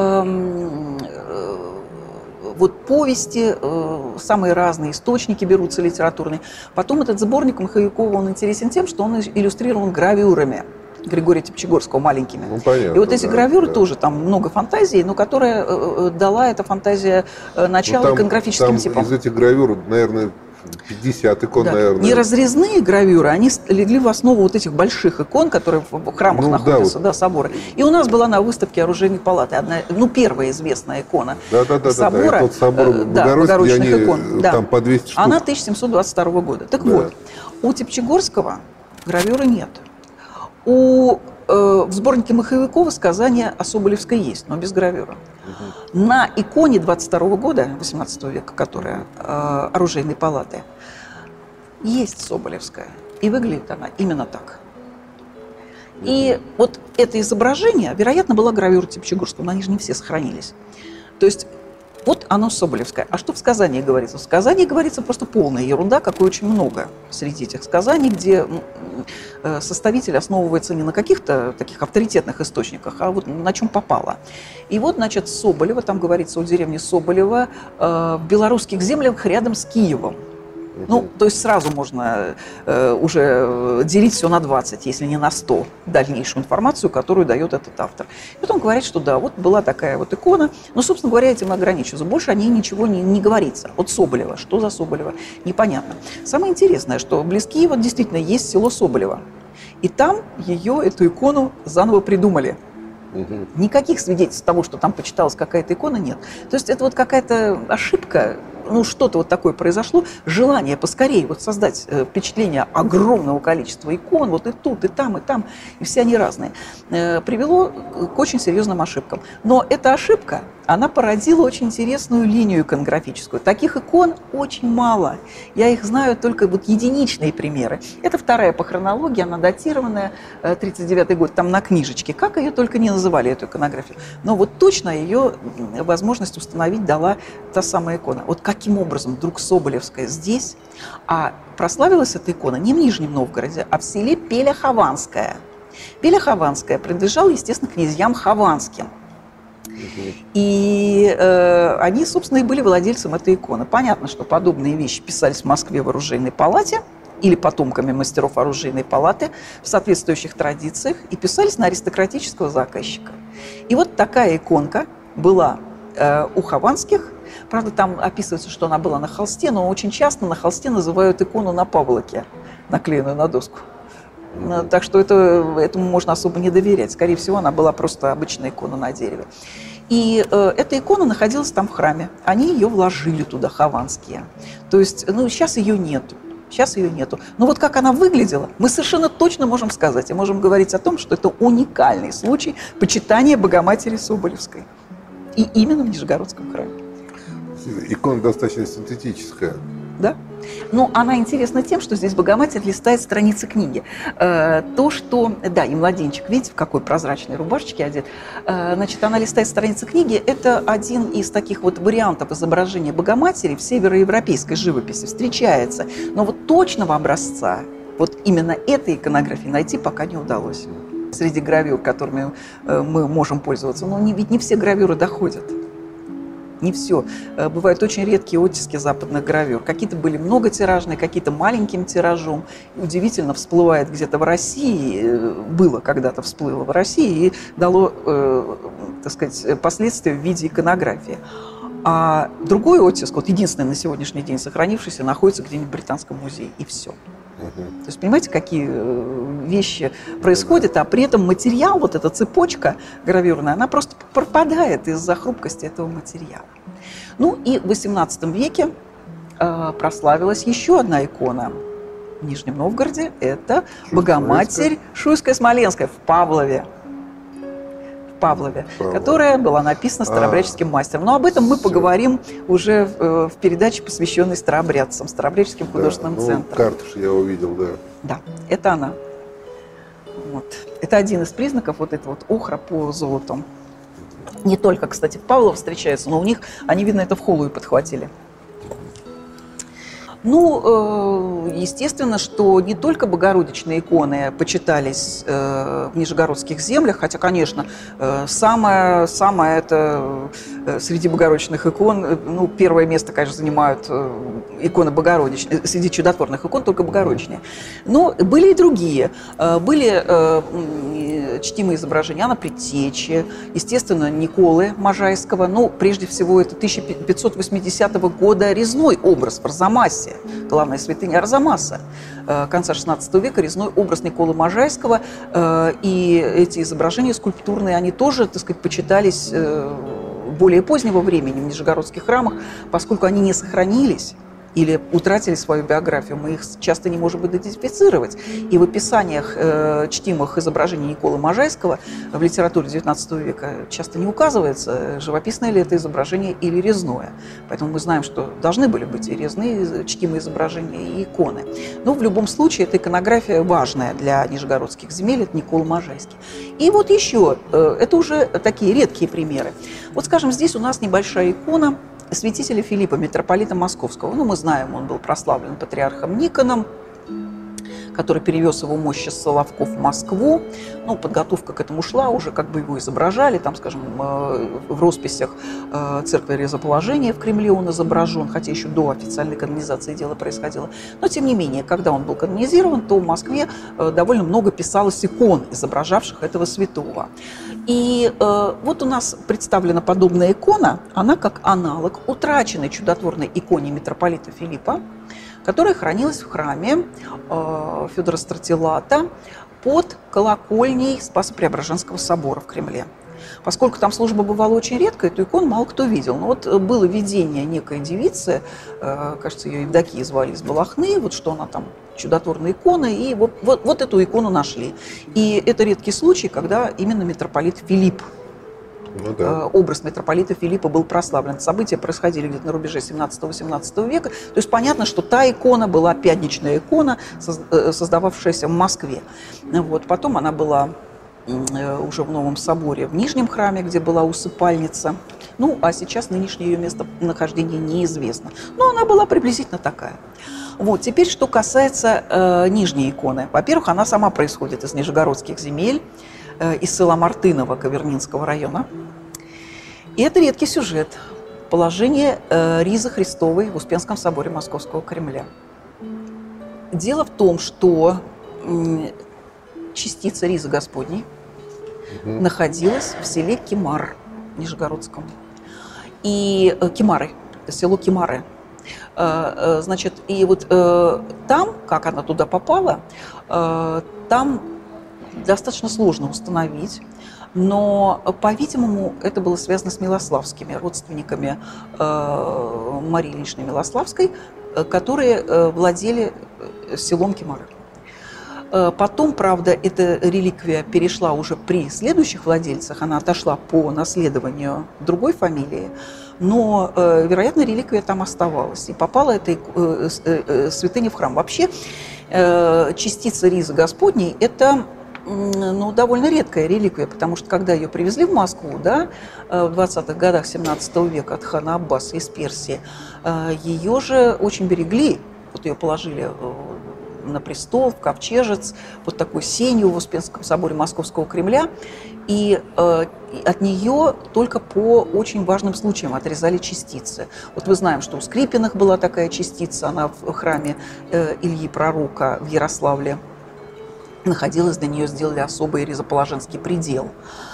вот повести, самые разные источники берутся литературные. Потом этот сборник Маховикова, он интересен тем, что он иллюстрирован гравюрами Григория Тепчегорского маленькими. Ну, понятно, и вот эти гравюры да. тоже, там много фантазии, но которая дала эта фантазия начало иконографическим типам. Из этих гравюр, наверное, 50 икон, Да. наверное. Не разрезные гравюры, они легли в основу вот этих больших икон, которые в храмах находятся, да, соборы. И у нас была на выставке оружейной палаты одна, ну, первая известная икона собора, тот собор Богородичных икон. Да. Там по 200 штук. Она 1722 года. Так вот, у Тепчегорского гравюры нет. В сборнике Маховикова сказания о Соболевской есть, но без гравюра. На иконе 22 года, 18 века, которая оружейной палаты, есть Соболевская. И выглядит она именно так. И вот это изображение, вероятно, была гравюра Тепчегорского, но они же не все сохранились. То есть вот оно Соболевское. А что в сказании говорится? В сказании говорится просто полная ерунда, какой очень много среди этих сказаний, где составитель основывается не на каких-то таких авторитетных источниках, а вот на чем попало. И вот, значит, Соболево, там говорится о деревне Соболево, в белорусских землях рядом с Киевом. Ну, то есть сразу можно уже делить все на 20, если не на 100, дальнейшую информацию, которую дает этот автор. И потом говорит, что да, вот была такая вот икона, но, собственно говоря, этим ограничивается. Больше о ней ничего не говорится. Вот Соболево, что за Соболево, непонятно. Самое интересное, что близ Киева действительно есть село Соболево. И там эту икону заново придумали. Никаких свидетельств того, что там почиталась какая-то икона, нет. То есть это вот какая-то ошибка, ну что-то вот такое произошло, желание поскорее вот создать впечатление огромного количества икон, вот и тут, и там, и все они разные, привело к очень серьезным ошибкам. Но эта ошибка, она породила очень интересную линию иконографическую. Таких икон очень мало. Я их знаю только вот единичные примеры. Это вторая по хронологии, она датированная, 39-й год, там на книжечке. Как ее только не называли, эту иконографию. Но вот точно ее возможность установить дала та самая икона. Вот каким образом вдруг Соболевская здесь, а прославилась эта икона не в Нижнем Новгороде, а в селе Пеля-Хованское. Пеля-Хованское принадлежало, естественно, князьям Хованским. И они, собственно, и были владельцем этой иконы. Понятно, что подобные вещи писались в Москве в оружейной палате или потомками мастеров оружейной палаты в соответствующих традициях и писались на аристократического заказчика. И вот такая иконка была у Хованских. Правда, там описывается, что она была на холсте, но очень часто на холсте называют икону на павлоке, наклеенную на доску. Так что этому можно особо не доверять. Скорее всего, она была просто обычная икона на дереве. И эта икона находилась там в храме. Они ее вложили туда, хованские. То есть, ну, сейчас ее нету. Сейчас ее нету. Но вот как она выглядела, мы совершенно точно можем сказать. И можем говорить о том, что это уникальный случай почитания Богоматери Соболевской. И именно в Нижегородском храме. Икона достаточно синтетическая. Да? Но она интересна тем, что здесь Богоматерь листает страницы книги. То, что... Да, и младенчик, видите, в какой прозрачной рубашечке одет. Значит, она листает страницы книги. Это один из таких вот вариантов изображения Богоматери в североевропейской живописи встречается. Но вот точного образца, вот именно этой иконографии найти пока не удалось. среди гравюр, которыми мы можем пользоваться. Но ведь не все гравюры доходят. Не все. Бывают очень редкие оттиски западных гравюр. Какие-то были многотиражные, какие-то маленьким тиражом. Удивительно, всплывает где-то в России, было когда-то всплыло в России и дало, так сказать, последствия в виде иконографии. А другой оттиск, вот единственный на сегодняшний день сохранившийся, находится где-нибудь в Британском музее, и все. То есть, понимаете, какие вещи происходят, а при этом материал, вот эта цепочка гравюрная, она просто пропадает из-за хрупкости этого материала. Ну и в XVIII веке прославилась еще одна икона в Нижнем Новгороде. Это Богоматерь Шуйская Смоленская в Павлове. Которая была написана старообрядческим мастером. Но об этом мы поговорим уже в передаче, посвященной старообрядцам, Старообрядческим художественным центром. Карту я увидел, да. Да, это она. Вот. Это один из признаков вот этого вот охра по золоту. Не только, кстати, в Павлово встречается, но у них, они, видно, это в Холую подхватили. Ну, естественно, что не только богородичные иконы почитались в нижегородских землях, хотя, конечно, самое это среди богородичных икон, ну, первое место, конечно, занимают иконы богородичные, среди чудотворных икон только богородичные. Но были и другие. Были чтимые изображения Иоанна Предтечи, естественно, Николы Можайского, ну, прежде всего, это 1580 года резной образ в Арзамасе. Главная святыня Арзамаса конца XVI века, резной образ Николы Можайского. И эти изображения скульптурные, они тоже, так сказать, почитались более позднего времени в нижегородских храмах, поскольку они не сохранились или утратили свою биографию, мы их часто не можем идентифицировать. И в описаниях чтимых изображений Николы Можайского в литературе XIX века часто не указывается, живописное ли это изображение или резное. Поэтому мы знаем, что должны были быть и резные чтимые изображения, и иконы. Но в любом случае эта иконография важная для нижегородских земель, это Никола Можайский. И вот еще, это уже такие редкие примеры. Вот, скажем, здесь у нас небольшая икона святителя Филиппа, митрополита Московского. Ну, мы знаем, он был прославлен патриархом Никоном, который перевез его мощи с Соловков в Москву. Ну, подготовка к этому шла, уже как бы его изображали, там, скажем, в росписях церкви Резоположения в Кремле он изображен, хотя еще до официальной канонизации дело происходило. Но, тем не менее, когда он был канонизирован, то в Москве довольно много писалось икон, изображавших этого святого. И вот у нас представлена подобная икона, она как аналог утраченной чудотворной иконе митрополита Филиппа, которая хранилась в храме Федора Стратилата под колокольней Спасо-Преображенского собора в Кремле. Поскольку там служба бывала очень редко, эту икону мало кто видел. Но вот было видение некой девицы, кажется, ее Евдокия звали, из Балахны, вот что она там, чудотворная икона, и вот эту икону нашли. И это редкий случай, когда именно митрополит Филипп, образ митрополита Филиппа был прославлен. События происходили где-то на рубеже 17-18 века. То есть понятно, что та икона была пятничная икона, создававшаяся в Москве. Вот. Потом она была уже в Новом соборе, в Нижнем храме, где была усыпальница. Ну, а сейчас нынешнее ее местонахождение неизвестно. Но она была приблизительно такая. Вот. Теперь, что касается нижней иконы. Во-первых, она сама происходит из нижегородских земель, из села Мартыново Кавернинского района. И это редкий сюжет. Положение ризы Христовой в Успенском соборе Московского Кремля. Дело в том, что частица ризы Господней находилась в селе Кемар Нижегородском. И Кемары, это село Кемары. Значит, и вот там, как она туда попала, там достаточно сложно установить, но, по-видимому, это было связано с Милославскими, родственниками Марии Ильиничны Милославской, которые владели селом Кемары. Потом, правда, эта реликвия перешла уже при следующих владельцах, она отошла по наследованию другой фамилии, но, вероятно, реликвия там оставалась, и попала эта святыня в храм. Вообще, частица ризы Господней – это довольно редкая реликвия, потому что когда ее привезли в Москву, да, в 20-х годах 17 века от хана Аббаса из Персии, ее же очень берегли, вот ее положили на престол, в ковчежец, вот такую сенью в Успенском соборе Московского Кремля. И от нее только по очень важным случаям отрезали частицы. Вот мы знаем, что у Скрипиных была такая частица, она в храме Ильи Пророка в Ярославле находилась, для нее сделали особый Ризоположенский предел.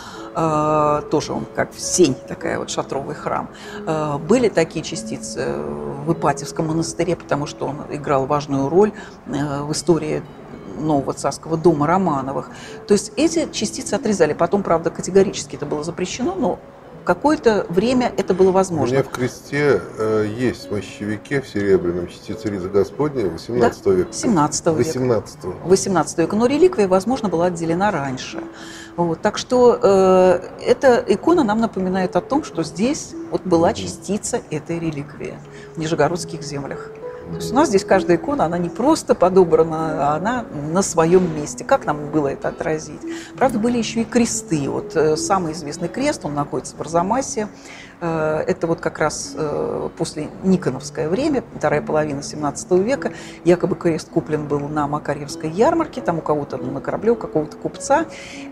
Тоже он как сень, такая вот шатровый храм. Были такие частицы в Ипатьевском монастыре, потому что он играл важную роль в истории нового царского дома Романовых. То есть эти частицы отрезали. Потом, правда, категорически это было запрещено, но какое-то время это было возможно. У меня в кресте есть в мощевике в серебряном частица ризы Господня 18 века. 17 века. 18 века. Но реликвия, возможно, была отделена раньше. Вот. Так что эта икона нам напоминает о том, что здесь вот была частица этой реликвии в Нижегородских землях. То есть у нас здесь каждая икона, она не просто подобрана, а она на своем месте. Как нам было это отразить? Правда, были еще и кресты. Вот самый известный крест, он находится в Арзамасе. Это вот как раз после Никоновское время, вторая половина 17 века. Якобы крест куплен был на Макарьевской ярмарке, там у кого-то на корабле, у какого-то купца.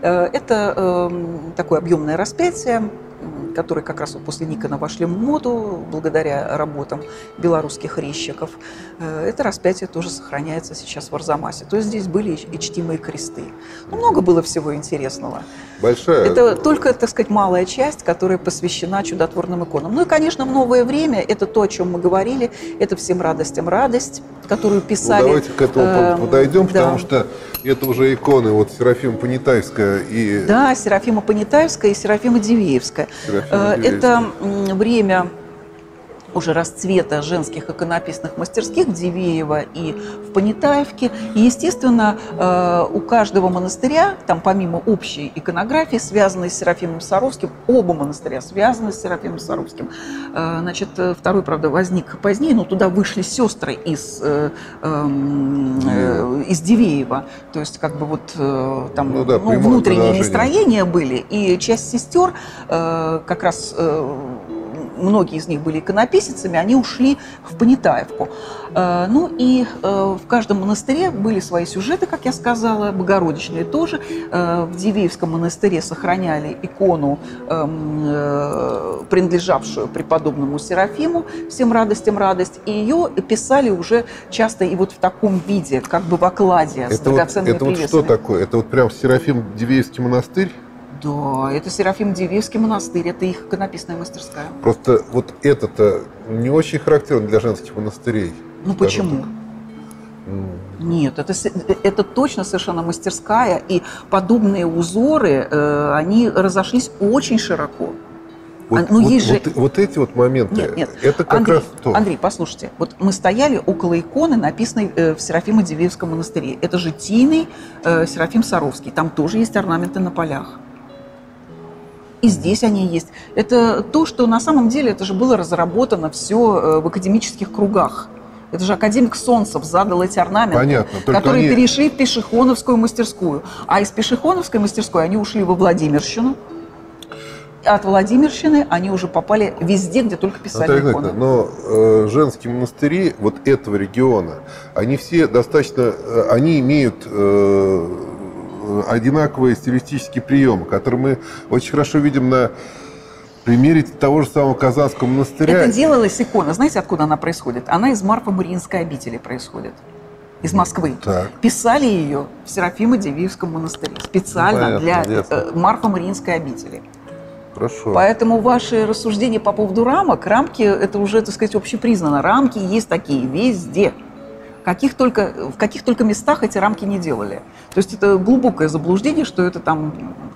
Это такое объемное распятие, которые как раз вот после Никона вошли в моду благодаря работам белорусских резчиков. Это распятие тоже сохраняется сейчас в Арзамасе. То есть здесь были и чтимые кресты. Ну, много было всего интересного. Большая. Это только, так сказать, малая часть, которая посвящена чудотворным иконам. Ну и, конечно, в новое время, это то, о чем мы говорили, это всем радостям радость, которую писали. Ну, давайте к этому подойдем, потому что это уже иконы, вот Серафима Понятаевская и... Да, Серафима Понятаевская и Серафима Дивеевская. Это время уже расцвета женских иконописных мастерских в Дивеево и в Понятаевке. И, естественно, у каждого монастыря, там помимо общей иконографии, связанной с Серафимом Саровским, оба монастыря связаны с Серафимом Саровским. Значит, второй, правда, возник позднее, но туда вышли сестры из Дивеева. То есть, как бы вот там внутренние настроения были. И часть сестер как раз... Многие из них были иконописцами, они ушли в Понятаевку. Ну и в каждом монастыре были свои сюжеты, как я сказала, богородичные тоже. В Дивеевском монастыре сохраняли икону, принадлежавшую преподобному Серафиму, всем радостям радость, и ее писали уже часто и вот в таком виде, как бы в окладе с драгоценными привесами. Это вот что такое? Это вот прям Серафим Дивеевский монастырь? Да, это Серафим Дивеевский монастырь, это их иконописная мастерская. Просто вот это-то не очень характерно для женских монастырей. Ну почему? Нет, это точно совершенно мастерская, и подобные узоры, они разошлись очень широко. Вот эти вот моменты, нет. это как Андрей, раз то. Андрей, послушайте, вот мы стояли около иконы, написанной в Серафимо-Дивеевском монастыре. Это житийный Серафим Саровский, там тоже есть орнаменты на полях. И здесь они есть. Это то, что на самом деле это же было разработано все в академических кругах. Это же академик Солнцев задал эти орнаменты, которые перешли в Пешехоновскую мастерскую. А из Пешехоновской мастерской они ушли во Владимирщину. От Владимирщины они уже попали везде, где только писали иконы. Но женские монастыри вот этого региона, они все достаточно, они имеют... одинаковые стилистические приемы, которые мы очень хорошо видим на примере того же самого Казанского монастыря. Это делалась икона. Знаете, откуда она происходит? Она из Марфа-Мариинской обители происходит. Из Москвы. Так. Писали ее в Серафимо-Дивеевском монастыре. Специально для Марфа-Мариинской обители. Хорошо. Поэтому ваши рассуждения по поводу рамок, рамки, это уже, так сказать, общепризнано. Рамки есть такие везде. В каких только местах эти рамки не делали. То есть это глубокое заблуждение, что это там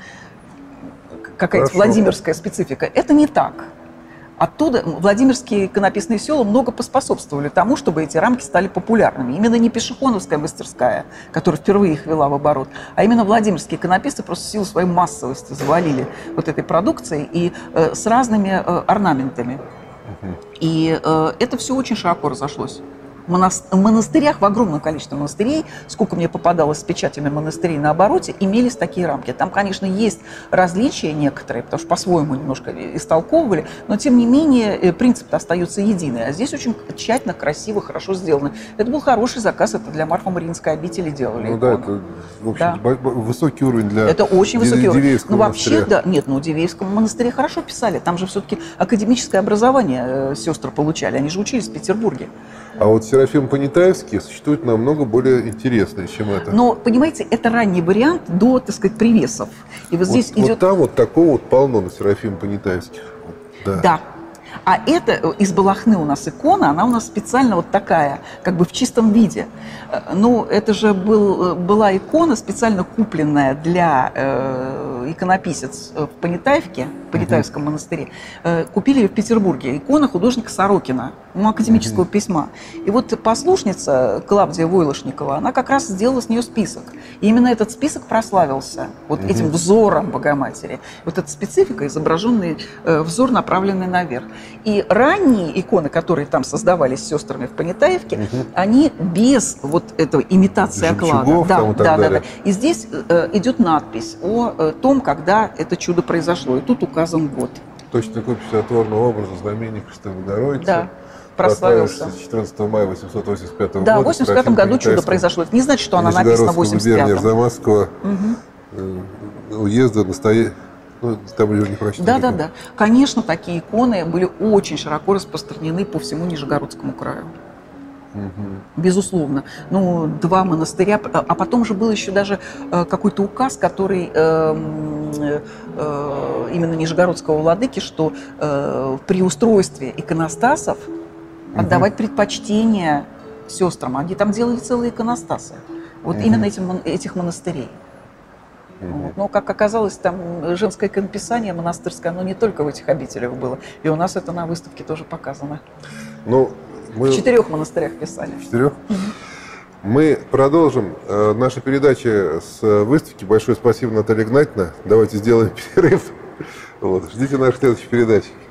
какая-то владимирская специфика. Это не так. Оттуда владимирские иконописные села много поспособствовали тому, чтобы эти рамки стали популярными. Именно не Пешехоновская мастерская, которая впервые их ввела в оборот, а именно владимирские иконописцы просто в силу своей массовости завалили вот этой продукцией и с разными орнаментами. И это все очень широко разошлось. монастырях, в огромном количестве монастырей, сколько мне попадалось с печатями монастырей на обороте, имелись такие рамки. Там, конечно, есть различия некоторые, потому что по-своему немножко истолковывали, но, тем не менее, принцип-то остается единый. А здесь очень тщательно, красиво, хорошо сделано. Это был хороший заказ, это для Марфа-Мариинской обители делали. Ну да, это, в общем, высокий уровень для это очень высокий уровень. Дивеевского монастыря. Вообще, да, нет, в Дивеевском монастыре хорошо писали. Там же все-таки академическое образование сестры получали. Они же учились в Петербурге. А вот Серафим Понятаевский существует намного более интересный, чем это. Но, понимаете, это ранний вариант до, так сказать, привесов. И вот здесь идет... Вот там вот такого вот полно на Серафим Понятаевских. Да. А это из Балахны у нас икона, она у нас специально вот такая, как бы в чистом виде. Ну, это же была икона, специально купленная для иконописец в Понятаевке, в Понятаевском монастыре. Купили ее в Петербурге. Икона художника Сорокина, академического письма. И вот послушница Клавдия Войлошникова, она как раз сделала с нее список. И именно этот список прославился вот этим взором Богоматери. Вот эта специфика, изображенный взор, направленный наверх. И ранние иконы, которые там создавались сестрами в Понятаевке, они без вот этого имитации оклада. Да. И здесь идет надпись о том, когда это чудо произошло. И тут указан год. Точно копия чудотворного образа знамения Пресвятой Богородицы. Да. Прославился. 14 мая 885 года. Да, в 85 году чудо произошло. Это не значит, что она написана в 85-м. Арзамасского уезда настоящего. Ну, там уже не прочитали. Да. Конечно, такие иконы были очень широко распространены по всему Нижегородскому краю. Безусловно. Ну, 2 монастыря. А потом же был еще даже какой-то указ, который именно Нижегородского владыки, что при устройстве иконостасов отдавать предпочтение сестрам. Они там делали целые иконостасы. Вот именно этих монастырей. Вот. Но, как оказалось, там женское иконописание монастырское, оно не только в этих обителях было. И у нас это на выставке тоже показано. Ну, в 4 монастырях писали. В 4? Мы продолжим наши передачи с выставки. Большое спасибо, Наталья Игнатьевна. Давайте сделаем перерыв. Вот. Ждите наших следующих передач.